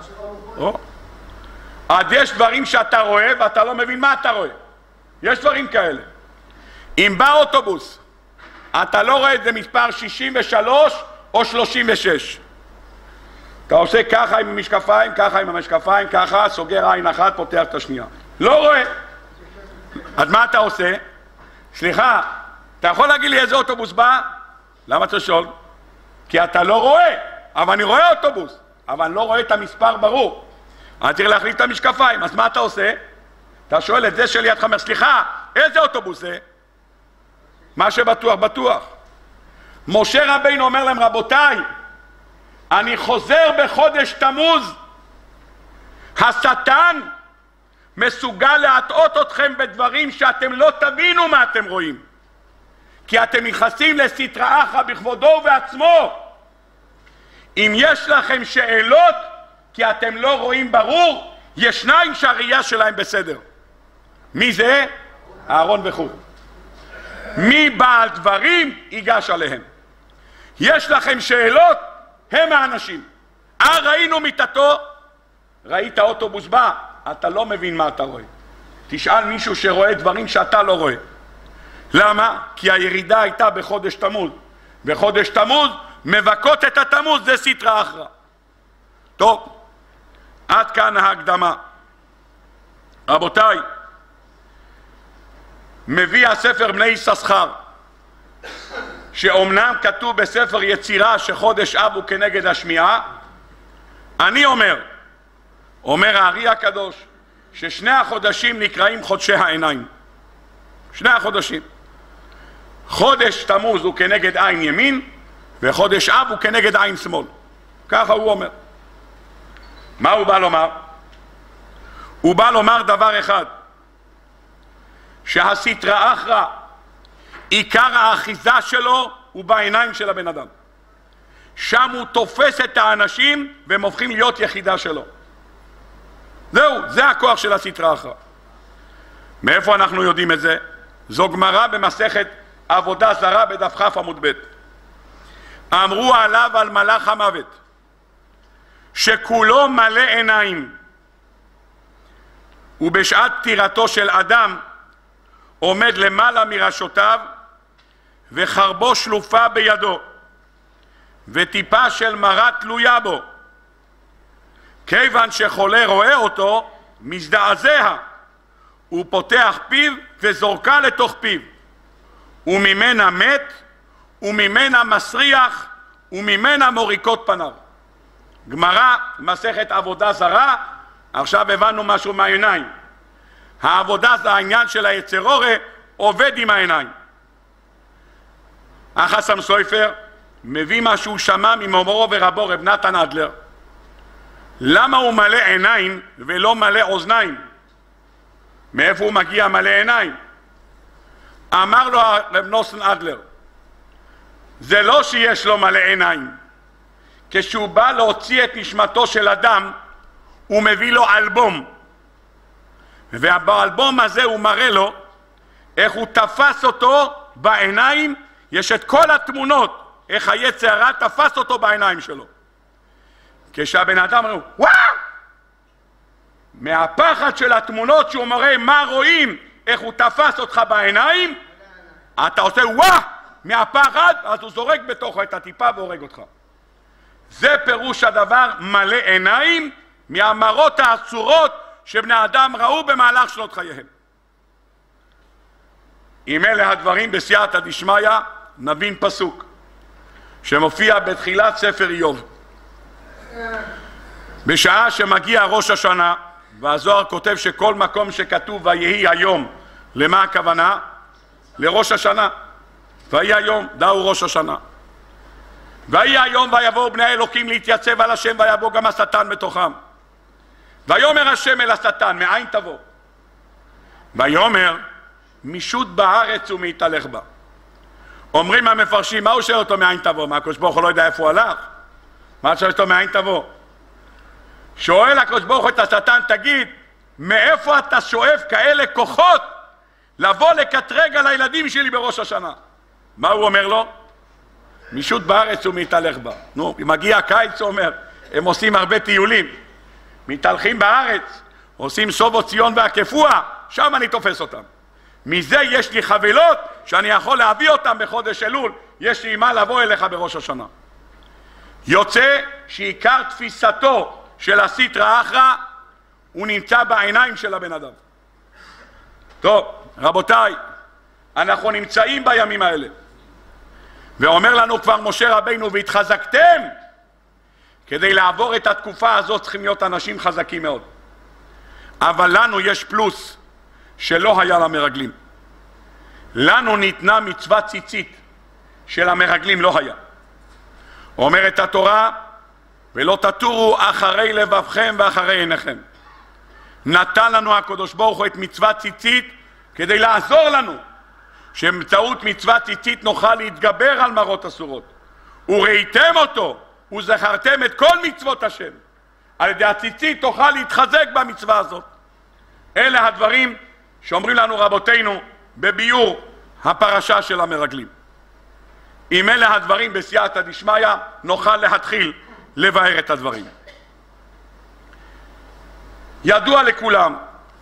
אז יש דברים שאתה רואה ואתה לא מבין מה אתה רואה. יש דברים כאלה. אם בא אוטובוס, אתה לא רואה את זה מספר 63 או 36. אתה עושה ככה עם המשקפיים, ככה עם המשקפיים, ככה, סוגר עין אחת, פותח את השנייה. לא רואה. אז מה אתה עושה? סליחה, אתה יכול להגיד לי איזה אוטובוס בא? למה אתה שואל? כי אתה לא רואה. אבל אני רואה אוטובוס, אבל אני לא רואה את המספר ברור. אני צריך להחליף את המשקפיים. אז מה אתה עושה? אתה שואל את זה שלידך, אומר, סליחה, איזה אוטובוס זה? מה שבטוח, בטוח. משה רבינו אומר להם, רבותיי, אני חוזר בחודש תמוז, השטן מסוגל להטעות אתכם בדברים שאתם לא תבינו מה אתם רואים, כי אתם נכנסים לסטרא אחרא בכבודו ובעצמו. אם יש לכם שאלות כי אתם לא רואים ברור, יש שניים שהראייה שלהם בסדר. מי זה? אהרון וחור. מי בעל דברים ייגש עליהם. יש לכם שאלות, הם האנשים. ראינו מיטתו, ראית אוטובוס בא, אתה לא מבין מה אתה רואה. תשאל מישהו שרואה דברים שאתה לא רואה. למה? כי הירידה הייתה בחודש תמוז. בחודש תמוז מבקות את התמוז, זה סטרא אחרא. טוב, עד כאן ההקדמה. רבותיי, מביא הספר בני יששכר, שאומנם כתוב בספר יצירה שחודש אב הוא כנגד השמיעה, אני אומר הארי הקדוש, ששני החודשים נקראים חודשי העיניים. שני החודשים. חודש תמוז הוא כנגד עין ימין, וחודש אב הוא כנגד עין שמאל. ככה הוא אומר. מה הוא בא לומר? הוא בא לומר דבר אחד, שהסטרא אחרא, עיקר האחיזה שלו הוא בעיניים של הבן אדם. שם הוא תופס את האנשים והם הופכים להיות יחידה שלו. זהו, זה הכוח של הסטרא אחרא. מאיפה אנחנו יודעים את זה? זו גמרא במסכת עבודה זרה בדף כ' עמוד ב'. אמרו עליו על מלאך המוות שכולו מלא עיניים, ובשעת פטירתו של אדם עומד למעלה מראשותיו וחרבו שלופה בידו וטיפה של מרה תלויה בו. כיוון שחולה רואה אותו מזדעזע, הוא פותח פיו וזורקה לתוך פיו, וממנה מת וממנה מסריח וממנה מוריקות פניו. גמרא מסכת עבודה זרה. עכשיו הבנו משהו מהעיניים. העבודה זה העניין של היצר הרע, עובד עם העיניים. החסם סופר מביא מה שהוא שמע ממורו ורבו רב נתן אדלר. למה הוא מלא עיניים ולא מלא אוזניים? מאיפה הוא מגיע מלא עיניים? אמר לו רב נתן אדלר, זה לא שיש לו מלא עיניים. כשהוא בא להוציא את נשמתו של אדם, הוא מביא לו אלבום, ובאלבום הזה הוא מראה לו איך הוא תפס אותו בעיניים. יש את כל התמונות איך היצר הרע תפס אותו בעיניים שלו. כשהבן אדם אומר וואו, מהפחד של התמונות שהוא מראה מה רואים, איך הוא תפס אותך בעיניים, אתה עושה וואו מהפחד, אז הוא זורק בתוכו את הטיפה והורג אותך. זה פירוש הדבר מלא עיניים, מהמראות האסורות שבני אדם ראו במהלך שנות חייהם. אם אלה הדברים בסייעתא דשמיא, נבין פסוק שמופיע בתחילת ספר איוב. בשעה שמגיע ראש השנה, והזוהר כותב שכל מקום שכתוב ויהי היום, למה הכוונה? לראש השנה. ויהי היום, דאו ראש השנה. ויהי היום ויבואו בני אלוקים להתייצב על השם, ויבוא גם השטן בתוכם. ויאמר השם אל השטן, מאין תבוא? ויאמר, משוט בארץ ומהתהלך בה. אומרים המפרשים, מה הוא שואל אותו מאין תבוא? מה, הקדוש ברוך הוא לא יודע איפה הוא הלך? מה שואל אותו מאין תבוא? שואל הקדוש ברוך הוא את השטן, תגיד, מאיפה אתה שואף כאלה כוחות לבוא לקטרג על הילדים שלי בראש השנה? מה הוא אומר לו? משוט בארץ ומהתהלך בה. נו, מגיע הקיץ, הוא אומר, הם עושים הרבה טיולים, מתהלכים בארץ, עושים סובו ציון והקפוע, שם אני תופס אותם. מזה יש לי חבילות שאני יכול להביא אותם בחודש אלול, יש לי מה לבוא אליך בראש השנה. יוצא שעיקר תפיסתו של הסטרא אחרא הוא נמצא בעיניים של הבן אדם. טוב, רבותיי, אנחנו נמצאים בימים האלה, ואומר לנו כבר משה רבינו, והתחזקתם. כדי לעבור את התקופה הזאת צריכים להיות אנשים חזקים מאוד. אבל לנו יש פלוס, שלא היה למרגלים. לנו ניתנה מצוות ציצית של המרגלים לא היה. אומרת התורה, ולא תטורו אחרי לבבכם ואחרי עיניכם. נתן לנו הקדוש ברוך הוא את מצוות ציצית כדי לעזור לנו, שבאמצעות מצוות ציצית נוכל להתגבר על מראות אסורות. וראיתם אותו, וזכרתם את כל מצוות השם. על ידי הציצית תוכל להתחזק במצווה הזאת. אלה הדברים שאומרים לנו רבותינו בביור הפרשה של המרגלים. אם אלה הדברים בסייעתא דשמיא, נוכל להתחיל לבאר את הדברים. ידוע לכולם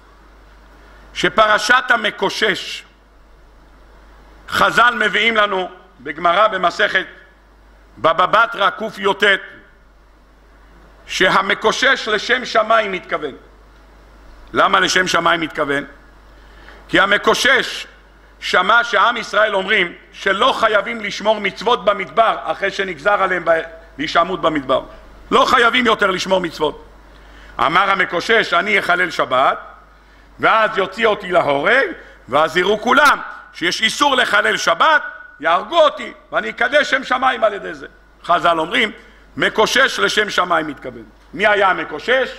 שפרשת המקושש, חז"ל מביאים לנו בגמרא במסכת בבא בתרא קי"ט, שהמקושש לשם שמיים מתכוון. למה לשם שמיים מתכוון? כי המקושש שמע שעם ישראל אומרים שלא חייבים לשמור מצוות במדבר אחרי שנגזר עליהם להישמעות במדבר. לא חייבים יותר לשמור מצוות. אמר המקושש, אני אחלל שבת, ואז יוציא אותי להורג, ואז יראו כולם שיש איסור לחלל שבת, יהרגו אותי, ואני אקדש שם שמיים על ידי זה. חז"ל אומרים, מקושש לשם שמיים מתכוון. מי היה המקושש?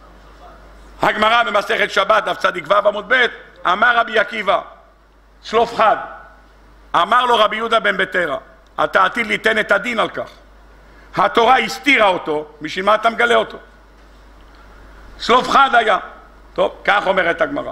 הגמרא במסכת שבת, דף צדיק ו' עמוד ב', אמר רבי עקיבא, צלופחד, אמר לו רבי יהודה בן בתרא, אתה עתיד ליתן את הדין על כך. התורה הסתירה אותו, בשביל מה אתה מגלה אותו? צלופחד היה. טוב, כך אומרת הגמרא.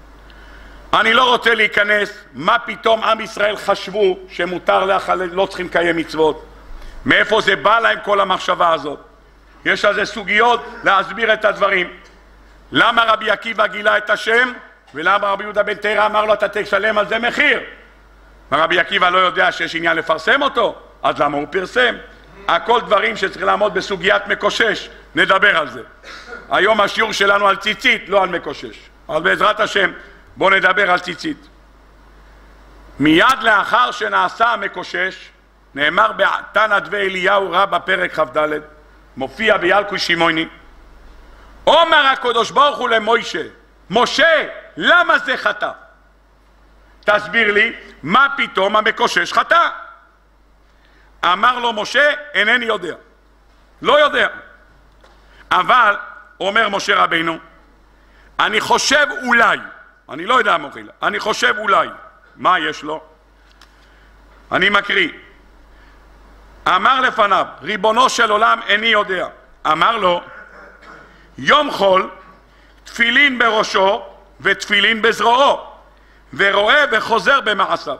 אני לא רוצה להיכנס מה פתאום עם ישראל חשבו שמותר לחלל, לא צריכים לקיים מצוות. מאיפה זה בא להם כל המחשבה הזאת? יש על זה סוגיות להסביר את הדברים. למה רבי עקיבא גילה את השם, ולמה רבי יהודה בן תרא אמר לו אתה תשלם על זה מחיר? רבי עקיבא לא יודע שיש עניין לפרסם אותו, אז למה הוא פרסם? הכל דברים שצריך לעמוד בסוגיית מקושש, נדבר על זה. היום השיעור שלנו על ציצית, לא על מקושש. אבל בעזרת השם בואו נדבר על ציצית. מיד לאחר שנעשה המקושש, נאמר בתנא דבי אליהו רבה פרק כ"ד, מופיע בילקוט שמעוני, אומר הקדוש ברוך הוא למוישה, משה, למה זה חטא? תסביר לי, מה פתאום המקושש חטא? אמר לו משה, אינני יודע. לא יודע. אבל, אומר משה רבינו, אני חושב אולי, אני לא יודע מוחילה, אני חושב אולי. מה יש לו? אני מקריא. אמר לפניו, ריבונו של עולם, איני יודע. אמר לו, יום חול, תפילין בראשו ותפילין בזרועו, ורואה וחוזר במעשיו.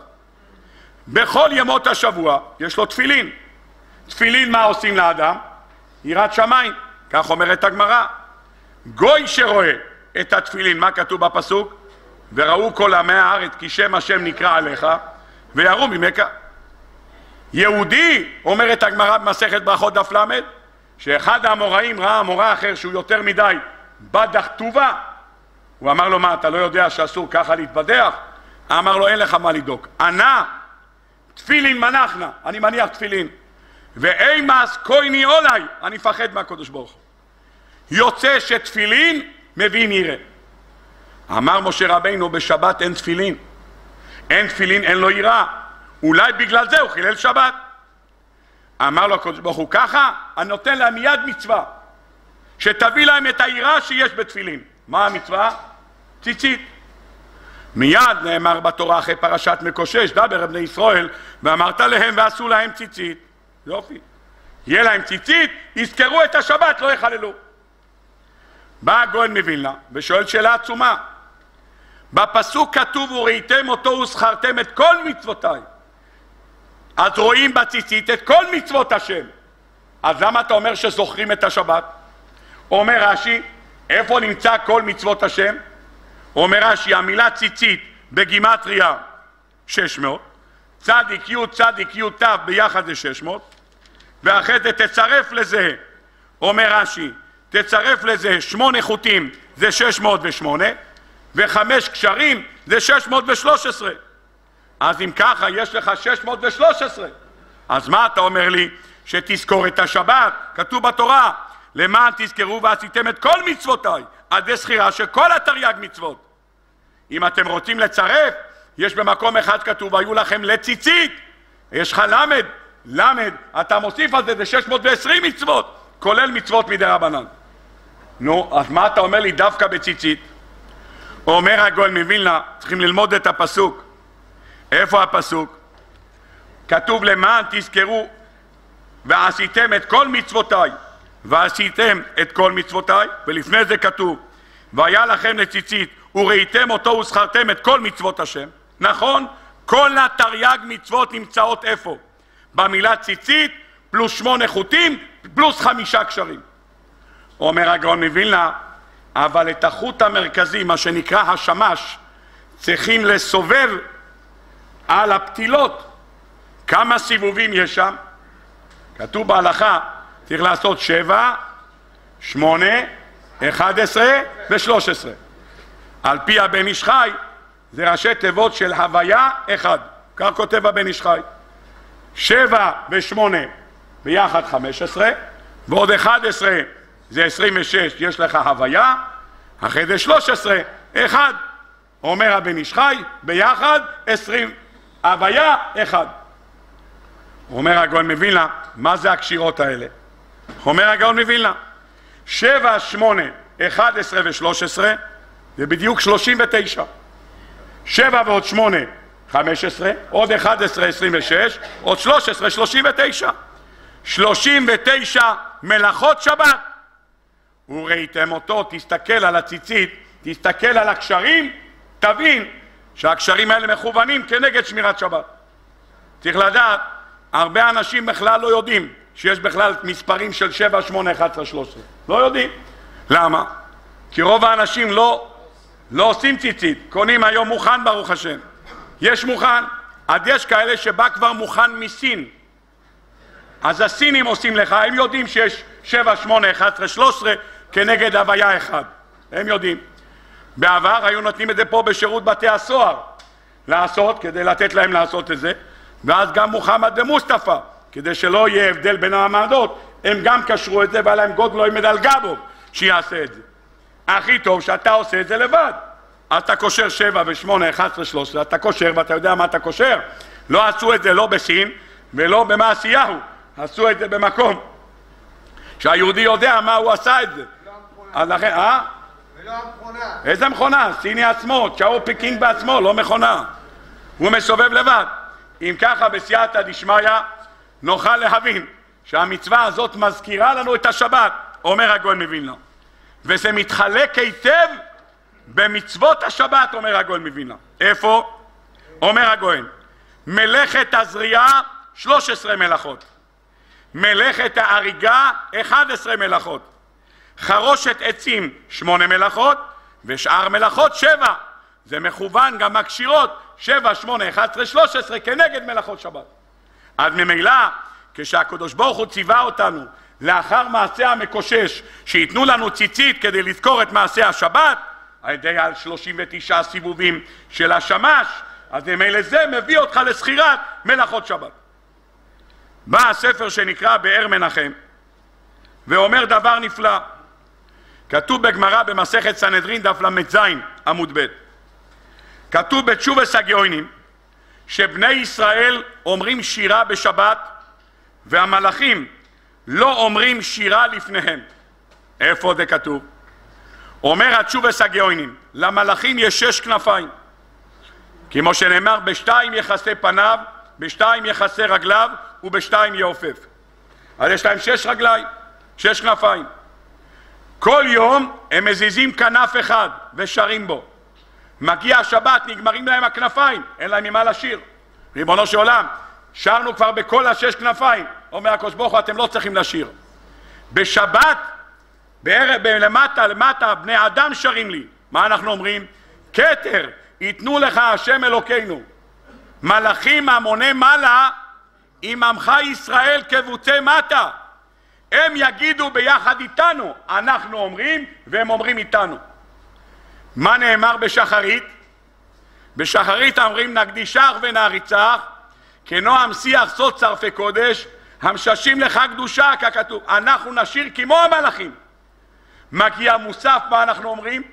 בכל ימות השבוע יש לו תפילין. תפילין מה עושים לאדם? יראת שמיים, כך אומרת הגמרא. גוי שרואה את התפילין, מה כתוב בפסוק? וראו כל עמי הארץ כי שם השם נקרא עליך ויראו ממך. יהודי, אומרת הגמרא במסכת ברכות דף ל', שאחד האמוראים ראה אמורא אחר שהוא יותר מדי בדח טובה, הוא אמר לו, מה, אתה לא יודע שאסור ככה להתבדח? אמר לו, אין לך מה לדאוג. ענה, תפילין מנחנה, אני מניח תפילין, ואימס קויני אולי, אני מפחד מהקדוש ברוך הוא. יוצא שתפילין מבין יראה. אמר משה רבינו, בשבת אין תפילין. אין תפילין, אין לו יראה. אולי בגלל זה הוא חילל שבת. אמר לו הקדוש ברוך הוא, ככה אני נותן להם מיד מצווה, שתביא להם את היראה שיש בתפילין. מה המצווה? ציצית. מיד נאמר בתורה אחרי פרשת מקושש, דבר בני ישראל, ואמרת להם ועשו להם ציצית. יופי. יהיה להם ציצית, יזכרו את השבת, לא יחללו. בא הגאון מווילנה ושואל שאלה עצומה. בפסוק כתוב, וראיתם אותו וזכרתם את כל מצוותיי. אז רואים בציצית את כל מצוות השם. אז למה אתה אומר שזוכרים את השבת? אומר רש"י, איפה נמצא כל מצוות השם? אומר רש"י, המילה ציצית בגימטריה 600, צדיק י' צדיק י' ת' ביחד זה 600, ואחרי זה תצרף לזה, אומר רש"י, תצרף לזה 8 חוטים זה 608, ו5 קשרים זה 613. אז אם ככה יש לך 613. אז מה אתה אומר לי? שתזכור את השבת, כתוב בתורה, למען תזכרו ועשיתם את כל מצוותיי, עד זכירה של כל התרי"ג מצוות. אם אתם רוצים לצרף, יש במקום אחד כתוב, היו לכם לציצית, יש לך למד, אתה מוסיף על זה, זה 620 מצוות, כולל מצוות מדי רבנן. נו, אז מה אתה אומר לי דווקא בציצית? אומר הגאון מווילנה, צריכים ללמוד את הפסוק. איפה הפסוק? כתוב למען תזכרו, ועשיתם את כל מצוותיי, ועשיתם את כל מצוותיי, ולפני זה כתוב, והיה לכם לציצית, וראיתם אותו וזכרתם את כל מצוות השם. נכון? כל התרי"ג מצוות נמצאות איפה? במילה ציצית, פלוס 8 חוטים, פלוס 5 קשרים. אומר הגאון מווילנה, אבל את החוט המרכזי, מה שנקרא השמש, צריכים לסובב על הפתילות. כמה סיבובים יש שם? כתוב בהלכה, צריך לעשות 7, 8, 11 ו-13. על פי הבן איש חי, זה ראשי תיבות של הוויה אחד. כך כותב הבן איש חי. 7 ו-8 ביחד 15, ועוד 11 זה 26, יש לך הוויה, אחרי זה 13, 1. אומר הבן איש חי, ביחד 20, הוויה 1. אומר הגאון מווילנה, מה זה הקשירות האלה? אומר הגאון מווילנה, 7, 8, 11 ו-13 זה בדיוק 39. 7 ועוד 8, 15, עוד 11, 26, עוד 13, 39. 39 מלאכות שבת. וראיתם אותו, תסתכל על הציצית, תסתכל על הקשרים, תבין שהקשרים האלה מכוונים כנגד שמירת שבת. צריך לדעת, הרבה אנשים בכלל לא יודעים שיש בכלל מספרים של 7, 8, 11, 13. לא יודעים. למה? כי רוב האנשים לא עושים ציצית, קונים היום מוכן ברוך השם. יש מוכן, עד יש כאלה שבא כבר מוכן מסין. אז הסינים עושים לך, הם יודעים שיש 7, 8, 11, 13 כנגד הוויה 1. הם יודעים. בעבר היו נותנים את זה פה בשירות בתי הסוהר לעשות, כדי לתת להם לעשות את זה. ואז גם מוחמד ומוסטפא, כדי שלא יהיה הבדל בין המעמדות, הם גם קשרו את זה ועל להם גודלו עם מדלגה בו שיעשה את זה. הכי טוב שאתה עושה את זה לבד. אז אתה קושר 7 ו8, 11, 13, אתה קושר ואתה יודע מה אתה קושר. לא עשו את זה לא בסין ולא במעשיהו, עשו את זה במקום שהיהודי יודע מה הוא עשה את זה. אז לכן, ולא המכונה. איזה מכונה? סיני עצמו, צ'או פיקינג בעצמו, לא מכונה. הוא מסובב לבד. אם ככה בסייעתא דשמיא נוכל להבין שהמצווה הזאת מזכירה לנו את השבת, אומר הגאון מווילנה. וזה מתחלק היטב במצוות השבת, אומר הגאון מווילנה. איפה? אומר הגאון, מלאכת הזריעה 13 מלאכות, מלאכת ההריגה 11 מלאכות, חרושת עצים 8 מלאכות, ושאר מלאכות 7. זה מכוון גם הקשירות 7, 8, 11, 13 כנגד מלאכות שבת. אז ממילא כשהקדוש ברוך הוא ציווה אותנו לאחר מעשה המקושש שיתנו לנו ציצית כדי לזכור את מעשה השבת על ידי 39 סיבובים של השמש, אז ממילא זה מביא אותך לזכירת מלאכות שבת. בא הספר שנקרא באר מנחם ואומר דבר נפלא. כתוב בגמרא במסכת סנהדרין דף ל"ז עמוד ב', כתוב בתשובס הגאונים שבני ישראל אומרים שירה בשבת והמלאכים לא אומרים שירה לפניהם. איפה זה כתוב? אומר התשובס הגאונים, למלאכים יש 6 כנפיים, כמו שנאמר, בשתיים יכסה פניו, בשתיים יכסה רגליו ובשתיים יעופף. אז יש להם 6 רגליים, 6 כנפיים. כל יום הם מזיזים כנף אחד ושרים בו. מגיע השבת, נגמרים להם הכנפיים, אין להם ממה לשיר. ריבונו של עולם, שרנו כבר בכל 6 כנפיים. אומר הקדוש ברוך הוא, אתם לא צריכים לשיר. בשבת, למטה, בני אדם שרים לי. מה אנחנו אומרים? כתר, ייתנו לך השם אלוקינו. מלאכים המוני מעלה, עם עמך ישראל כבוצי מטה. הם יגידו ביחד איתנו, אנחנו אומרים והם אומרים איתנו. מה נאמר בשחרית? בשחרית אומרים נקדישך ונעריצך, כנועם שיח סוד צרפי קודש, המששים לך קדושה, ככתוב. אנחנו נשיר כמו המלאכים. מגיע מוסף, מה אנחנו אומרים?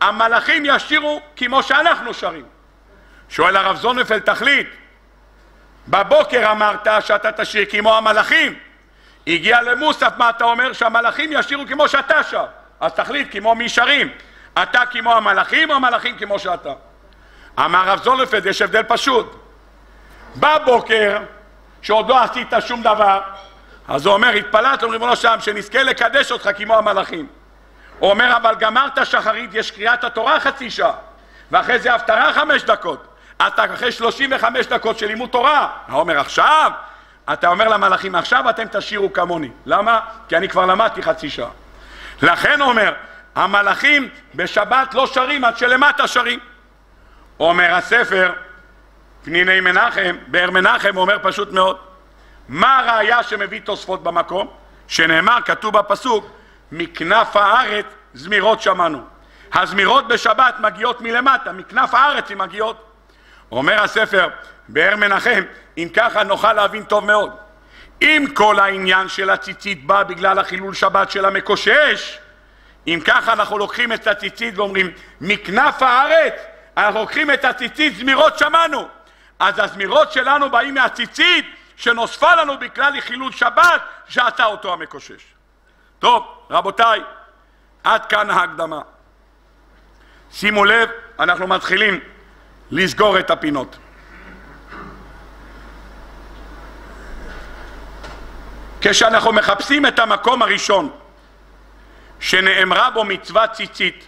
המלאכים ישירו כמו שאנחנו שרים. שואל הרב זוננפלד, תחליט, בבוקר אמרת שאתה תשיר כמו המלאכים, הגיע למוסף, מה אתה אומר? שהמלאכים ישירו כמו שאתה שר. אז תחליט כמו מי שרים, אתה כמו המלאכים או המלאכים כמו שאתה? אמר הרב זוננפלד, יש הבדל פשוט. בבוקר שעוד לא עשית שום דבר, אז הוא אומר, התפללת ריבונו של עולם שנזכה לקדש אותך כמו המלאכים. הוא אומר, אבל גמרת שחרית, יש קריאת התורה חצי שעה, ואחרי זה הפטרה 5 דקות, אתה אחרי 35 דקות של לימוד תורה. הוא אומר, עכשיו אתה אומר למלאכים, עכשיו אתם תשירו כמוני. למה? כי אני כבר למדתי חצי שעה. לכן הוא אומר, המלאכים בשבת לא שרים עד שלמטה שרים. אומר הספר פניני מנחם, באר מנחם, הוא אומר פשוט מאוד, מה הראיה שמביא תוספות במקום? שנאמר, כתוב בפסוק, מכנף הארץ זמירות שמענו. הזמירות בשבת מגיעות מלמטה, מכנף הארץ הן מגיעות. אומר הספר באר מנחם, אם ככה נוכל להבין טוב מאוד, אם כל העניין של הציצית בא בגלל החילול שבת של המקושש, אם ככה אנחנו לוקחים את הציצית ואומרים מכנף הארץ, אנחנו לוקחים את הציצית זמירות שמענו, אז הזמירות שלנו באים מהציצית שנוספה לנו בכלל חילול שבת שעשה אותו המקושש. טוב רבותיי, עד כאן ההקדמה. שימו לב, אנחנו מתחילים לסגור את הפינות. כשאנחנו מחפשים את המקום הראשון שנאמרה בו מצוות ציצית,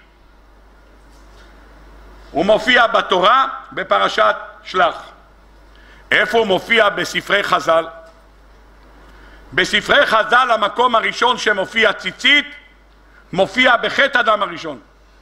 הוא מופיע בתורה בפרשת שלח. איפה הוא מופיע? בספרי חז"ל. בספרי חז"ל המקום הראשון שמופיע ציצית מופיע בחטא אדם הראשון.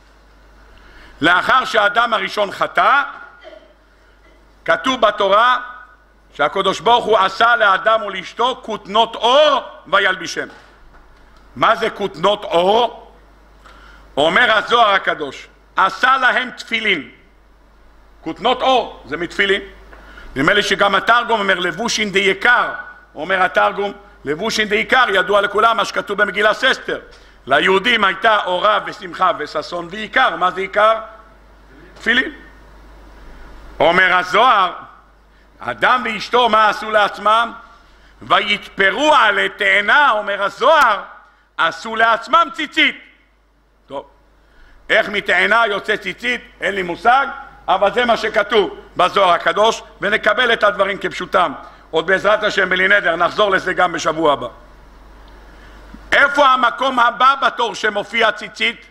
לאחר שהאדם הראשון חטא, כתוב בתורה שהקדוש ברוך הוא עשה לאדם ולאשתו כותנות אור וילבישם. מה זה כותנות אור? אומר הזוהר הקדוש, עשה להם תפילין. כותנות אור זה מתפילין. נדמה לי שגם התרגום אומר לבושין דייקר. אומר התרגום לבושין דייקר, ידוע לכולם מה שכתוב במגילה אסתר. ליהודים הייתה אורה ושמחה וששון ועיקר. מה זה עיקר? תפילין. אומר הזוהר, אדם ואשתו מה עשו לעצמם? ויתפרו עלי תאנה, אומר הזוהר, עשו לעצמם ציצית. טוב, איך מתאנה יוצא ציצית? אין לי מושג, אבל זה מה שכתוב בזוהר הקדוש, ונקבל את הדברים כפשוטם. עוד בעזרת השם בלי נדר, נחזור לזה גם בשבוע הבא. איפה המקום הבא בתור שמופיע ציצית?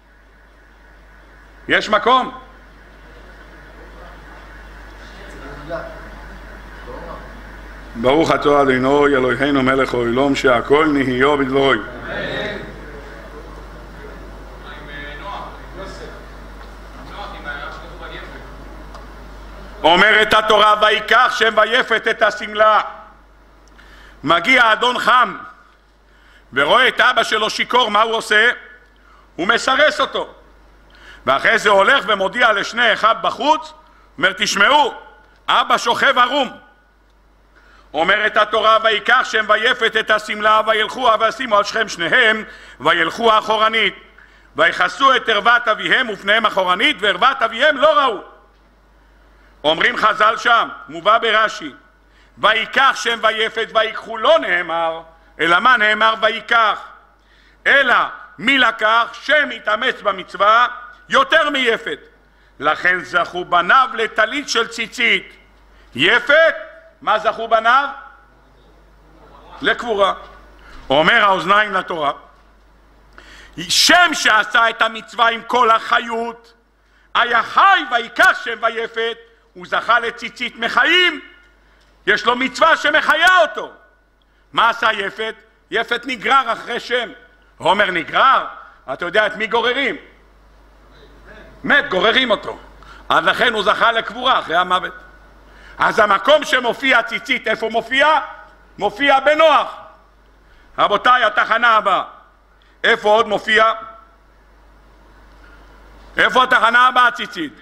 יש מקום? ברוך אתה אדוני אלוהינו מלך העולם שהכל נהיה בדברו. אומרת התורה, ויקח שם ויפת את השמלה. מגיע אדון חם ורואה את אבא שלו שיכור, מה הוא עושה? הוא מסרס אותו, ואחרי זה הולך ומודיע לשני אחד בחוץ, אומר תשמעו, אבא שוכב ערום. אומרת התורה, ויקח שם ויפת את השמלה וילכו וישימו על שכם שניהם וילכו אחורנית ויחסו את ערוות אביהם ופניהם אחורנית וערוות אביהם לא ראו. אומרים חז"ל שם, מובא ברש"י, ויקח שם ויפת ויקחו, לא נאמר, אלא מה נאמר? ויקח. אלא מי לקח? שם התאמץ במצווה יותר מיפת, לכן זכו בניו לטלית של ציצית. יפת, מה זכו בניו? לקבורה. אומר האוזניים לתורה, שם שעשה את המצווה עם כל החיות, היה חי ויקח שם ויפת, הוא זכה לציצית מחיים, יש לו מצווה שמחיה אותו. מה עשה יפת? יפת נגרר אחרי שם. אומר נגרר, אתה יודע את מי גוררים? מת, גוררים אותו. אז לכן הוא זכה לקבורה אחרי המוות. אז המקום שמופיע ציצית, איפה מופיע? מופיע בנוח. רבותיי, התחנה הבאה, איפה עוד מופיע? איפה התחנה הבאה ציצית?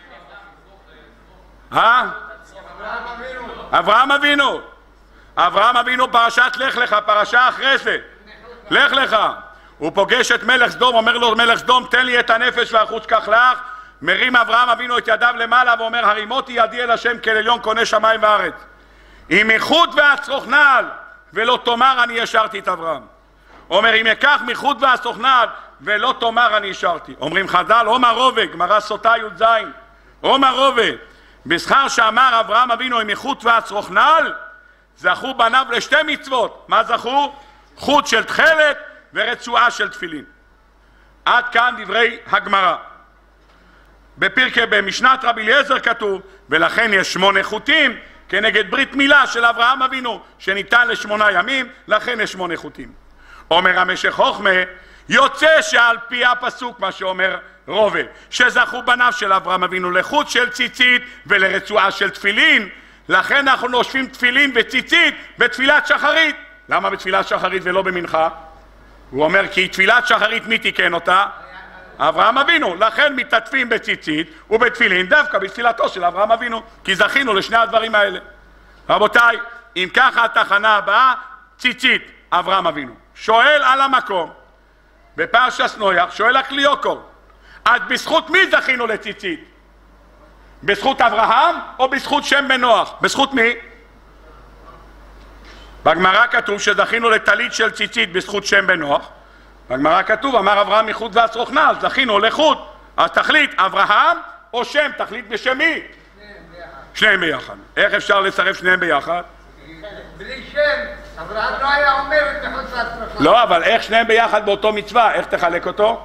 אברהם אבינו. אברהם אבינו פרשת לך לך, פרשה אחרי זה. לך לך. הוא פוגש את מלך סדום, אומר לו מלך סדום, תן לי את הנפש והחוץ כך לך. מרים אברהם אבינו את ידיו למעלה ואומר, הרימותי ידי אל השם כאל עליון קונה שמיים וארץ. אם איחוד ואצרוך נעל ולא תאמר אני השארתי את אברהם. אומר, אם אקח מיחוד ואצרוך נעל ולא תאמר אני השארתי. אומרים חז"ל, עומר רובה, גמרא סוטה י"ז, עומר רובה, בשכר שאמר אברהם אבינו עם איחוד ואצרוך נעל, זכו בניו לשתי מצוות. מה זכו? חוט של תכלת ורצועה של תפילין. עד כאן דברי הגמרא. בפרקי במשנת רבי אליעזר כתוב, ולכן יש 8 חוטים כנגד ברית מילה של אברהם אבינו שניתן ל8 ימים, לכן יש 8 חוטים. אומר המשך חוכמה, יוצא שעל פי הפסוק מה שאומר רובה, שזכו בניו של אברהם אבינו לחוט של ציצית ולרצועה של תפילין, לכן אנחנו נושפים תפילין וציצית בתפילת שחרית. למה בתפילת שחרית ולא במנחה? הוא אומר כי תפילת שחרית מי תיקן אותה? אברהם אבינו. לכן מתעטפים בציצית ובתפילין דווקא בתפילתו של אברהם אבינו, כי זכינו לשני הדברים האלה. רבותיי, אם ככה התחנה הבאה, ציצית אברהם אבינו. שואל על המקום בפרשת נויח, שואל הקליוקור, אז בזכות מי זכינו לציצית? בזכות אברהם או בזכות שם בן נוח? בזכות מי? בגמרא כתוב שזכינו לטלית של ציצית בזכות שם בן נוח. בגמרא כתוב, אמר אברהם מיחוד ואצרוך נעל, זכינו לחוט. אז תחליט אברהם או שם, תחליט בשם מי? שניהם ביחד. איך אפשר לצרף שניהם ביחד? בלי שם, אברהם לא היה אומר את מיחוד ואצרוך. לא, אבל איך שניהם ביחד באותו מצווה? איך תחלק אותו?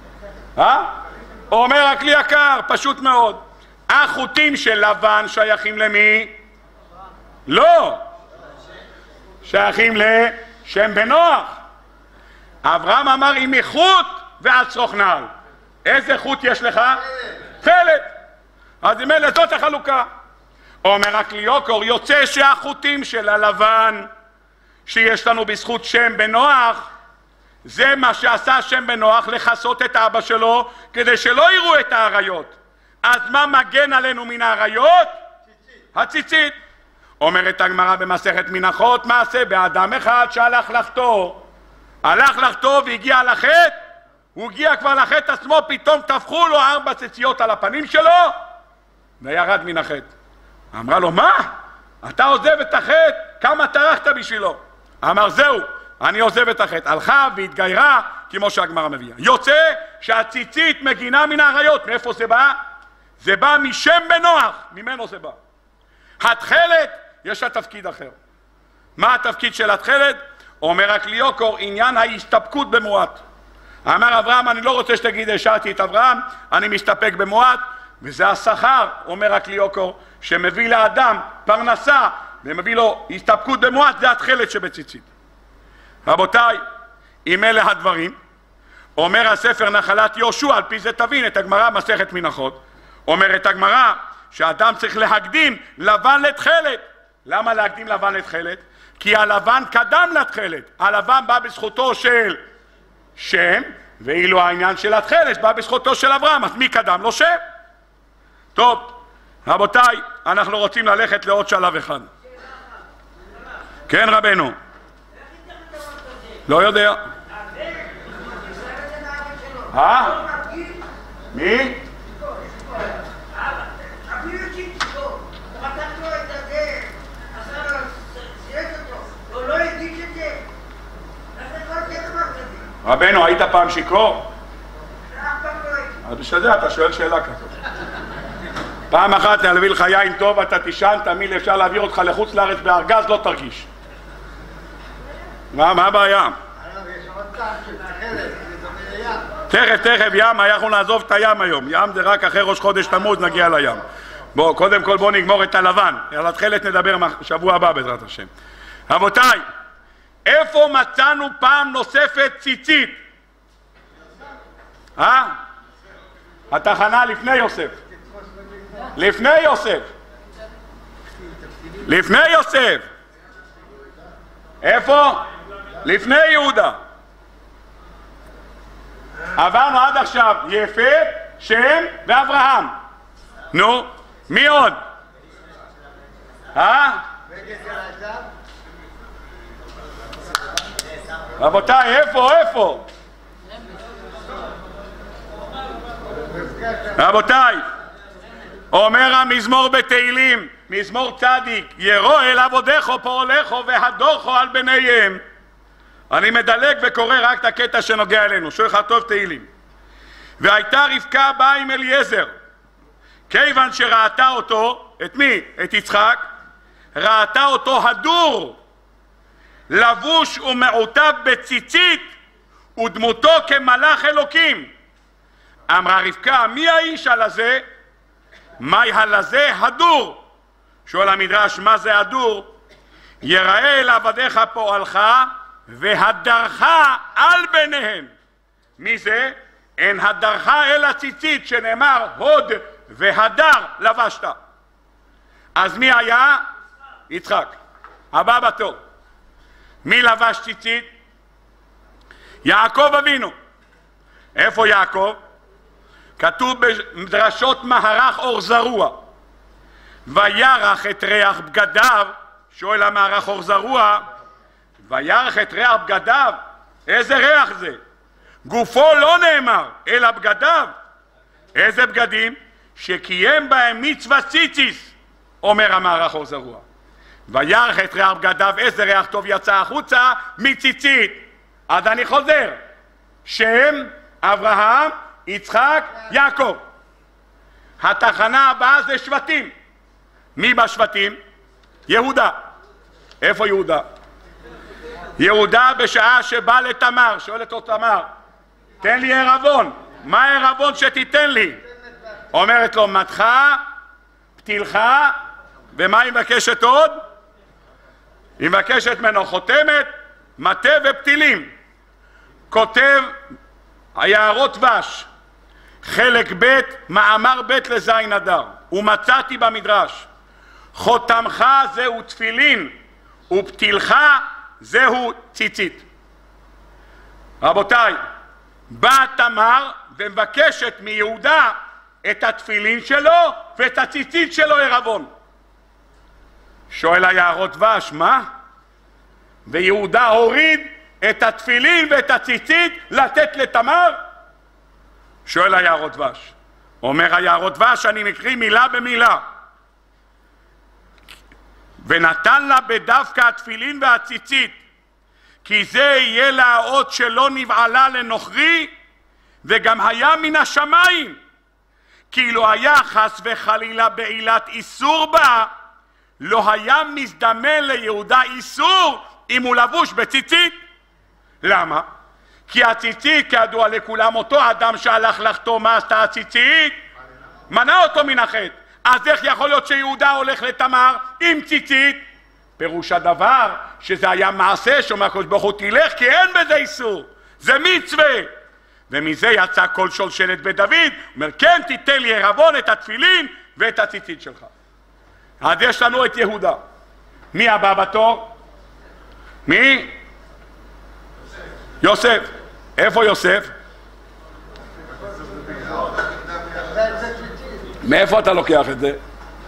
אומר הכלי יקר, פשוט מאוד. החוטים של לבן שייכים למי? לא, שייכים לשם בן נוח. אברהם אמר עם איחוד ואצרוך נעל. איזה חוט יש לך? תכלת. אז אם אלה זאת החלוקה. אומר הקליוקור, יוצא שהחוטים של הלבן שיש לנו בזכות שם בן נוח, זה מה שעשה שם בן נוח, לחסות את אבא שלו כדי שלא יראו את העריות. אז מה מגן עלינו מן העריות? הציצית. אומרת הגמרא במסכת מנחות, מעשה באדם אחד שהלך לחתור. הלך לחתור והגיע לחטא, הוא הגיע כבר לחטא עצמו, פתאום טפחו לו 4 ציציות על הפנים שלו וירד מן החטא. אמרה לו, מה? אתה עוזב את החטא? כמה טרחת בשבילו? אמר, זהו, אני עוזב את החטא. הלכה והתגיירה כמו שהגמרא מביאה. יוצא שהציצית מגינה מן העריות. מאיפה זה בא? זה בא משם בן נוח, ממנו זה בא. התכלת יש לה תפקיד אחר. מה התפקיד של התכלת? אומר הקליוקור, עניין ההסתפקות במועט. אמר אברהם, אני לא רוצה שתגיד השארתי את אברהם, אני מסתפק במועט, וזה השכר, אומר הקליוקור, שמביא לאדם פרנסה ומביא לו הסתפקות במועט, זה התכלת שבציצית. רבותיי, אם אלה הדברים, אומר הספר נחלת יהושע, על פי זה תבין את הגמרא מסכת מנחות. אומרת הגמרא שאדם צריך להקדים לבן לתכלת. למה להקדים לבן לתכלת? כי הלבן קדם לתכלת. הלבן בא בזכותו של שם, ואילו העניין של התכלת בא בזכותו של אברהם. אז מי קדם לו? שם. טוב, רבותיי, אנחנו רוצים ללכת לעוד שלב אחד. כן רבנו? לא יודע. מי? רבנו, היית פעם שיכור? אז בשביל אתה שואל שאלה כזאת. פעם אחת נלווה לך יין טוב, אתה תישן, תמיד אפשר להעביר אותך לחוץ לארץ בארגז, לא תרגיש. מה הבעיה? תכף ים, אנחנו נעזוב את הים היום. ים זה רק אחרי ראש חודש תמוז נגיע לים. קודם כל בוא נגמור את הלבן. על התכלת נדבר שבוע הבא בעזרת השם. רבותיי, איפה מצאנו פעם נוספת ציצית? התחנה לפני יוסף. לפני יוסף. לפני יוסף. איפה? לפני יהודה. עברנו עד עכשיו יפת, שם ואברהם. נו, מי עוד? רבותיי, איפה? רבותיי, אומר המזמור בתהילים, מזמור צדיק, ירו אל עבודך פועלך והדורכו על בניהם. אני מדלג וקורא רק את הקטע שנוגע אלינו, שואל לך טוב תהילים. והייתה רבקה באה עם אליעזר, כיוון שראתה אותו, את מי? את יצחק, ראתה אותו הדור, לבוש ומעוטב בציצית, ודמותו כמלאך אלוקים. אמרה רבקה, מי האיש הלזה? מהי הלזה? הדור. שואל המדרש, מה זה הדור? יראה אל עבדיך פועלך והדרך על ביניהם. מי זה? אין הדרך אלא ציצית, שנאמר הוד והדר לבשת. אז מי היה? יצחק. הבא בתור. מי לבש ציצית? יעקב אבינו. איפה יעקב? כתוב בדרשות מהר"ח אור זרוע, וירח את ריח בגדיו. שואל המהר"ח אור זרוע, וירח את ריח בגדיו, איזה ריח זה? גופו לא נאמר אלא בגדיו. איזה בגדים? שקיים בהם מצווה ציציס, אומר המהר"ח אור זרוע. וירח את ריח בגדיו, איזה ריח טוב יצא החוצה? מציצית. אז אני חוזר, שם אברהם, יצחק, יעקב. התחנה הבאה זה שבטים. מי בשבטים? יהודה. איפה יהודה? יהודה בשעה שבא לתמר, שואלת לו תמר, תן לי ערבון. מה הערבון שתיתן לי? אומרת לו, מתך, פתילך, ומה היא מבקשת עוד? היא מבקשת ממנו חותמת, מטה ופתילים. כותב היערות דבש, חלק ב' מאמר ב' לזין אדר, ומצאתי במדרש, חותמך זהו תפילין ופתילך זהו ציצית. רבותיי, באה תמר ומבקשת מיהודה את התפילין שלו ואת הציצית שלו ערבון. שואל היערות דבש, מה? ויהודה הוריד את התפילין ואת הציצית לתת לתמר? שואל היערות דבש. אומר היערות דבש, אני מקריא מילה במילה, ונתן לה בדווקא התפילין והציצית, כי זה יהיה לה האות שלא נבעלה לנוכרי, וגם היה מן השמיים. כאילו היה חס וחלילה בעילת איסור בה, לא היה מזדמן ליהודה איסור אם הוא לבוש בציצית. למה? כי הציצית, כידוע לכולם, אותו אדם שהלך לחתום, מה עשתה הציצית? מנע אותו מן החטא. אז איך יכול להיות שיהודה הולך לתמר עם ציצית? פירוש הדבר שזה היה מעשה שאומר הקדוש ברוך הוא תלך, כי אין בזה איסור, זה מצווה. ומזה יצא כל שושלת בית דוד, אומר כן תיתן לי ערבון, את התפילין ואת הציצית שלך. אז יש לנו את יהודה. מי הבא בתור? מי? יוסף. איפה יוסף? מאיפה אתה לוקח את זה?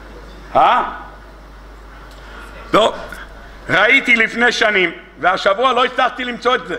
לא, ראיתי לפני שנים והשבוע לא הצלחתי למצוא את זה.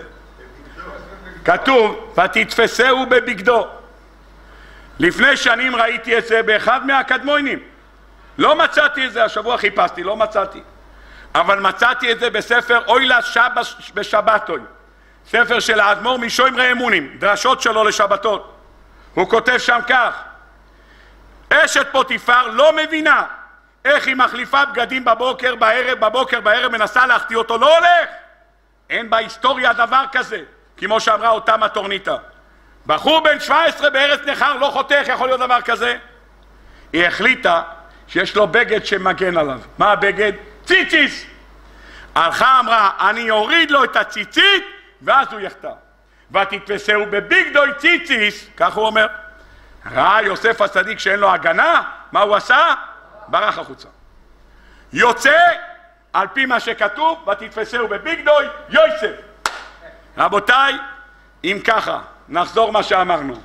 כתוב ותתפסהו בבגדו. לפני שנים ראיתי את זה באחד מהקדמונים, לא מצאתי את זה. השבוע חיפשתי, לא מצאתי, אבל מצאתי את זה בספר אוילה שבס בשבתוי, ספר של האדמו"ר משוימרי אמונים, דרשות שלו לשבתות. הוא כותב שם כך: אשת פוטיפר לא מבינה איך היא מחליפה בגדים בבוקר בערב, בבוקר בערב, מנסה להחטיא אותו, לא הולך. אין בהיסטוריה דבר כזה, כמו שאמרה אותה מטורניתה. בחור בן 17 בארץ נחר לא חותך, יכול להיות דבר כזה? היא החליטה שיש לו בגד שמגן עליו. מה הבגד? ציציס. הלכה אמרה, אני אוריד לו את הציצית ואז הוא יחטא. ותתפסהו בבגדוי ציציס, כך הוא אומר. ראה יוסף הצדיק שאין לו הגנה, מה הוא עשה? ברח החוצה. יוצא על פי מה שכתוב, ותתפסהו בבגדוי יוסף. רבותיי, אם ככה נחזור מה שאמרנו.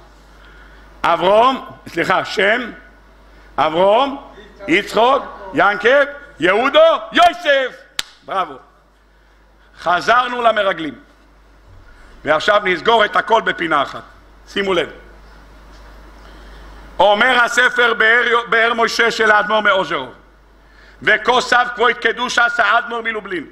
שם אברום, יצחוק, ינקב, יהודו, יוסף. בראבו. חזרנו למרגלים, ועכשיו נסגור את הכל בפינה אחת. שימו לב, אומר הספר באר משה של האדמו"ר מאוז'רוב, וכוסף כבוד קדושה האדמו"ר מלובלין,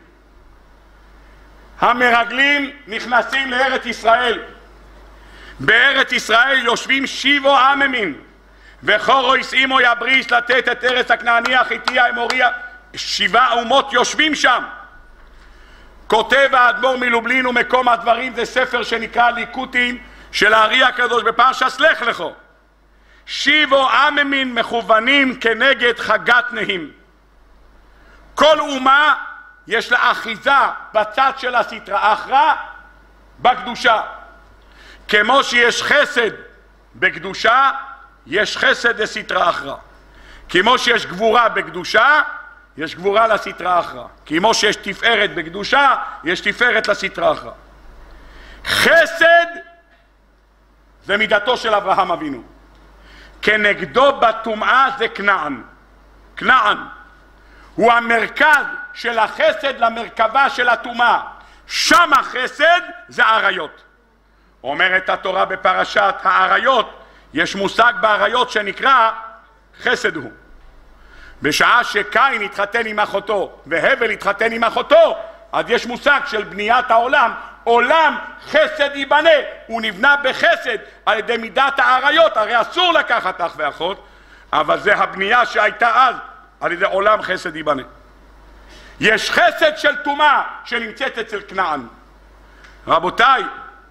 המרגלים נכנסים לארץ ישראל. בארץ ישראל יושבים שיבו עממין וחורויס אימו יבריס לתת את ארץ הכנעני החיתי האמורי, 7 אומות יושבים שם. כותב האדמו"ר מלובלין ומקום הדברים, זה ספר שנקרא ליקוטים של הארי הקדוש בפרשת לך לך. שיבו עממין מכוונים כנגד חגת נהים. כל אומה יש לה אחיזה בצד של הסטרא אחרא בקדושה. כמו שיש חסד בקדושה, יש חסד לסטרא אחרא. כמו שיש גבורה בקדושה, יש גבורה לסטרא אחרא. כמו שיש תפארת בקדושה, יש תפארת לסטרא אחרא. חסד זה מידתו של אברהם אבינו. כנגדו בטומאה זה כנען. כנען הוא המרכז של החסד למרכבה של הטומאה. שם החסד זה עריות. אומרת התורה בפרשת העריות, יש מושג בעריות שנקרא חסד הוא. בשעה שקין התחתן עם אחותו והבל התחתן עם אחותו, אז יש מושג של בניית העולם. עולם חסד ייבנה, הוא נבנה בחסד על ידי מידת העריות. הרי אסור לקחת אח ואחות, אבל זה הבנייה שהייתה אז על ידי עולם חסד ייבנה. יש חסד של טומאה שנמצאת אצל כנען. רבותיי,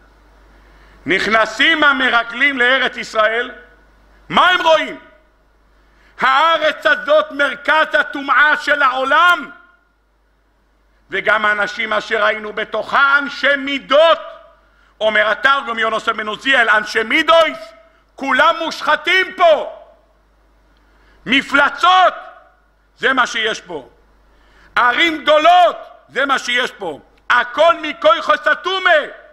נכנסים המרגלים לארץ ישראל, מה הם רואים? הארץ הזאת מרכז הטומאה של העולם, וגם האנשים אשר היינו בתוכה אנשי מידות. אומר התרגום יונס בן עוזיאל, אנשי מידויס, כולם מושחתים פה. מפלצות, זה מה שיש פה. ערים גדולות, זה מה שיש פה. הכל מכויחוס אטומה.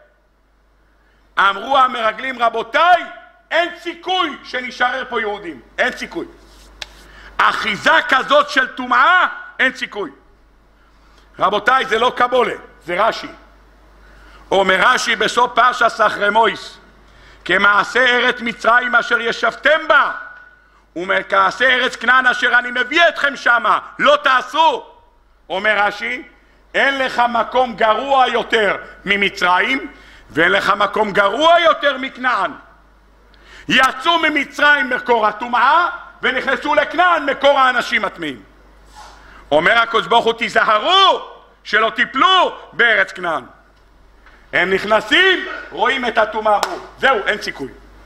אמרו המרגלים, רבותיי, אין סיכוי שנשאר פה יהודים, אין סיכוי. אחיזה כזאת של טומאה, אין סיכוי. רבותיי, זה לא קבולה, זה רש"י. אומר רש"י בסוף פרשת אחרי מויס, כמעשה ארץ מצרים אשר ישבתם בה, ומכעשה ארץ כנען אשר אני מביא אתכם שמה, לא תעשו. אומר רש"י, אין לך מקום גרוע יותר ממצרים, ואין לך מקום גרוע יותר מכנען. יצאו ממצרים מקור הטומאה, ונכנסו לכנען מקור האנשים הטמאים. אומר הקדוש ברוך הוא, תיזהרו שלא תיפלו בארץ כנען. הם נכנסים, רואים את הטומאה, זהו, אין סיכוי.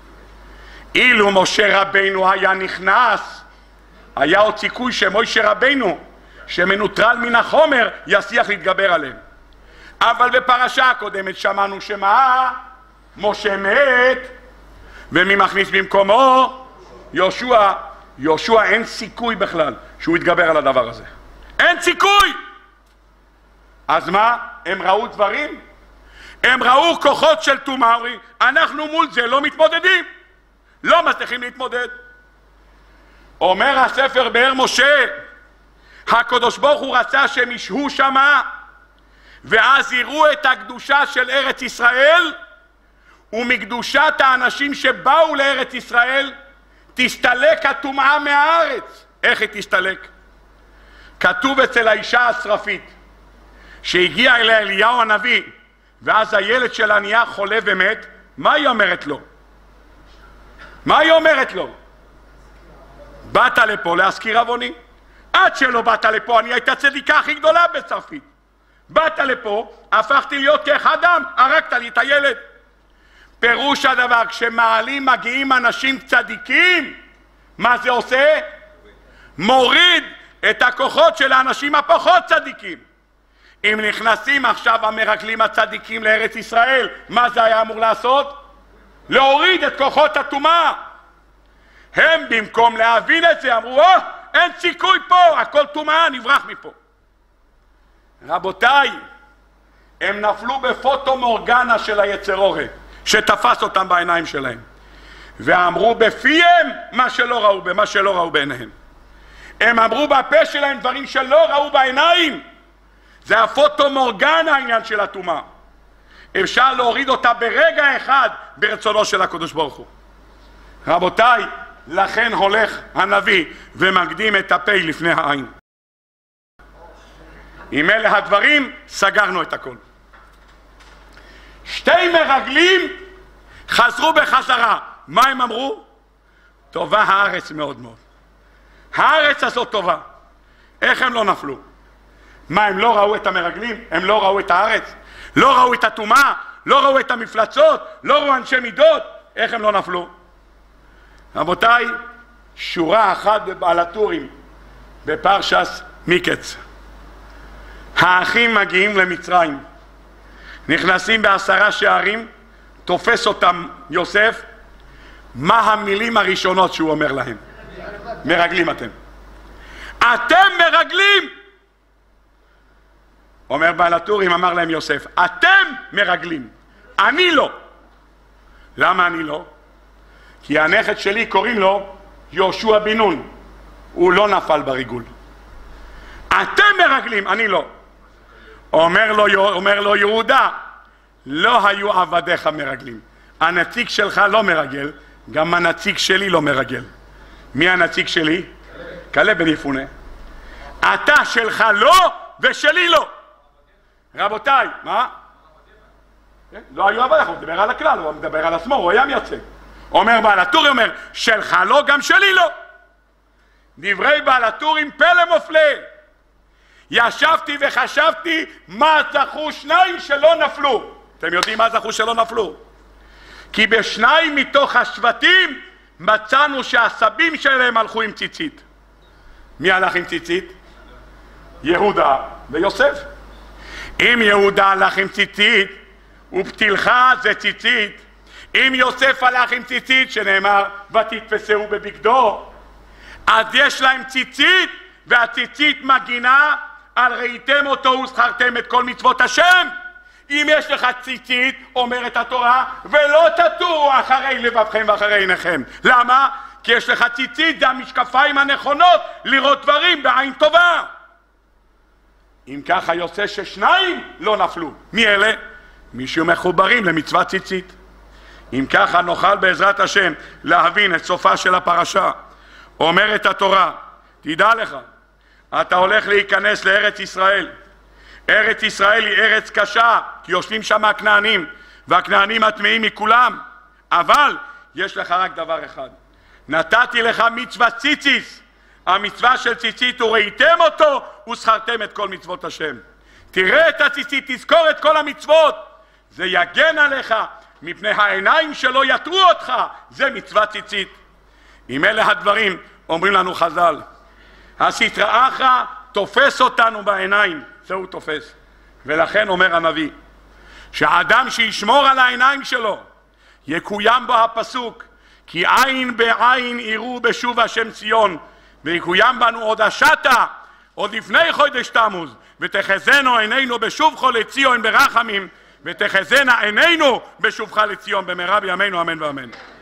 אילו משה רבינו היה נכנס, היה עוד סיכוי שמשה רבינו שמנוטרל מן החומר יצליח להתגבר עליהם. אבל בפרשה הקודמת שמענו שמה? משה מת, ומי מכניס במקומו? יהושע. יהושע אין סיכוי בכלל שהוא יתגבר על הדבר הזה, אין סיכוי. אז מה? הם ראו דברים, הם ראו כוחות של טומאה, אנחנו מול זה לא מתמודדים, לא מצליחים להתמודד. אומר הספר באר משה, הקדוש ברוך הוא רצה שהם ישהו שמה, ואז יראו את הקדושה של ארץ ישראל, ומקדושת האנשים שבאו לארץ ישראל תסתלק הטומאה מהארץ. איך היא תסתלק? כתוב אצל האישה השרפית שהגיע אליה אליהו הנביא, ואז הילד שלה נהיה חולה ומת. מה היא אומרת לו? מה היא אומרת לו? באת לפה להזכיר עווני? עד שלא באת לפה אני הייתה צדיקה הכי גדולה בצרפית. באת לפה, הפכתי להיות כאחד אדם, הרגת לי את הילד. פירוש הדבר, כשמעלים מגיעים אנשים צדיקים, מה זה עושה? מוריד את הכוחות של האנשים הפחות צדיקים. אם נכנסים עכשיו המרגלים הצדיקים לארץ ישראל, מה זה היה אמור לעשות? להוריד את כוחות הטומאה. הם במקום להבין את זה אמרו, אין סיכוי פה, הכל טומאה, נברח מפה. רבותיי, הם נפלו בפוטו מורגנה של היצר אורה שתפס אותם בעיניים שלהם, ואמרו בפיהם מה שלא ראו, מה שלא ראו בעיניהם. הם אמרו בפה שלהם דברים שלא ראו בעיניים. זה הפוטו מורגנה, העניין של הטומאה. אפשר להוריד אותה ברגע אחד ברצונו של הקדוש ברוך הוא. רבותיי, לכן הולך הנביא ומקדים את הפה לפני העין. עם אלה הדברים סגרנו את הכל. שתי מרגלים חזרו בחזרה. מה הם אמרו? טובה הארץ מאוד מאוד. הארץ הזאת טובה. איך הם לא נפלו? מה, הם לא ראו את המרגלים? הם לא ראו את הארץ? לא ראו את הטומאה? לא ראו את המפלצות? לא ראו אנשי מידות? איך הם לא נפלו? רבותיי, שורה אחת בבעל הטורים בפרשס מקץ. האחים מגיעים למצרים, נכנסים ב10 שערים, תופס אותם יוסף. מה המילים הראשונות שהוא אומר להם? מרגלים אתם. אתם מרגלים! אומר בעל הטורים, אמר להם יוסף, אתם מרגלים, אני לא. למה אני לא? כי הנכד שלי קוראים לו יהושע בן נון, הוא לא נפל בריגול. אתם מרגלים, אני לא. אומר לו יהודה, לא היו עבדיך מרגלים. הנציג שלך לא מרגל, גם הנציג שלי לא מרגל. מי הנציג שלי? כלב בן יפונה. אתה שלך לא ושלי לא. רבותיי, מה? לא היו עבדיך, הוא מדבר על הכלל, הוא מדבר על עצמו, הוא היה מייצג. אומר בעל הטורים, אומר, שלך לא, גם שלי לא. דברי בעל הטורים פלא מופלא. ישבתי וחשבתי מה זכו שניים שלא נפלו. אתם יודעים מה זכו שלא נפלו? כי בשניים מתוך השבטים מצאנו שהסבים שלהם הלכו עם ציצית. מי הלך עם ציצית? יהודה ויוסף. אם יהודה הלך עם ציצית ופתילך זה ציצית, אם יוסף הלך עם ציצית שנאמר ותתפסהו בבגדו, אז יש להם ציצית, והציצית מגינה על ראיתם אותו וזכרתם את כל מצוות השם. אם יש לך ציצית, אומרת התורה, ולא תטורו אחרי לבבכם ואחרי עיניכם. למה? כי יש לך ציצית, זה המשקפיים הנכונות לראות דברים בעין טובה. אם ככה יוצא ששניים לא נפלו. מי אלה? מישהו מחוברים למצוות ציצית. אם ככה נוכל בעזרת השם להבין את סופה של הפרשה. אומרת התורה, תדע לך, אתה הולך להיכנס לארץ ישראל. ארץ ישראל היא ארץ קשה, כי יושבים שם הכנענים, והכנענים הטמאים מכולם. אבל יש לך רק דבר אחד. נתתי לך מצוות ציציס. המצווה של ציצית, וראיתם אותו וזכרתם את כל מצוות השם. תראה את הציצית, תזכור את כל המצוות. זה יגן עליך מפני העיניים שלא יטרו אותך. זה מצוות ציצית. עם אלה הדברים אומרים לנו חז"ל, הסטרא אחרא תופס אותנו בעיניים, זהו תופס. ולכן אומר הנביא, שהאדם שישמור על העיניים שלו, יקוים בו הפסוק, כי עין בעין יראו בשוב השם ציון, ויקוים בנו עוד השתה, עוד לפני חודש תמוז, ותחזינו עינינו בשובך לציון ברחמים, ותחזינה עינינו בשובך לציון במהרה בימינו אמן ואמן.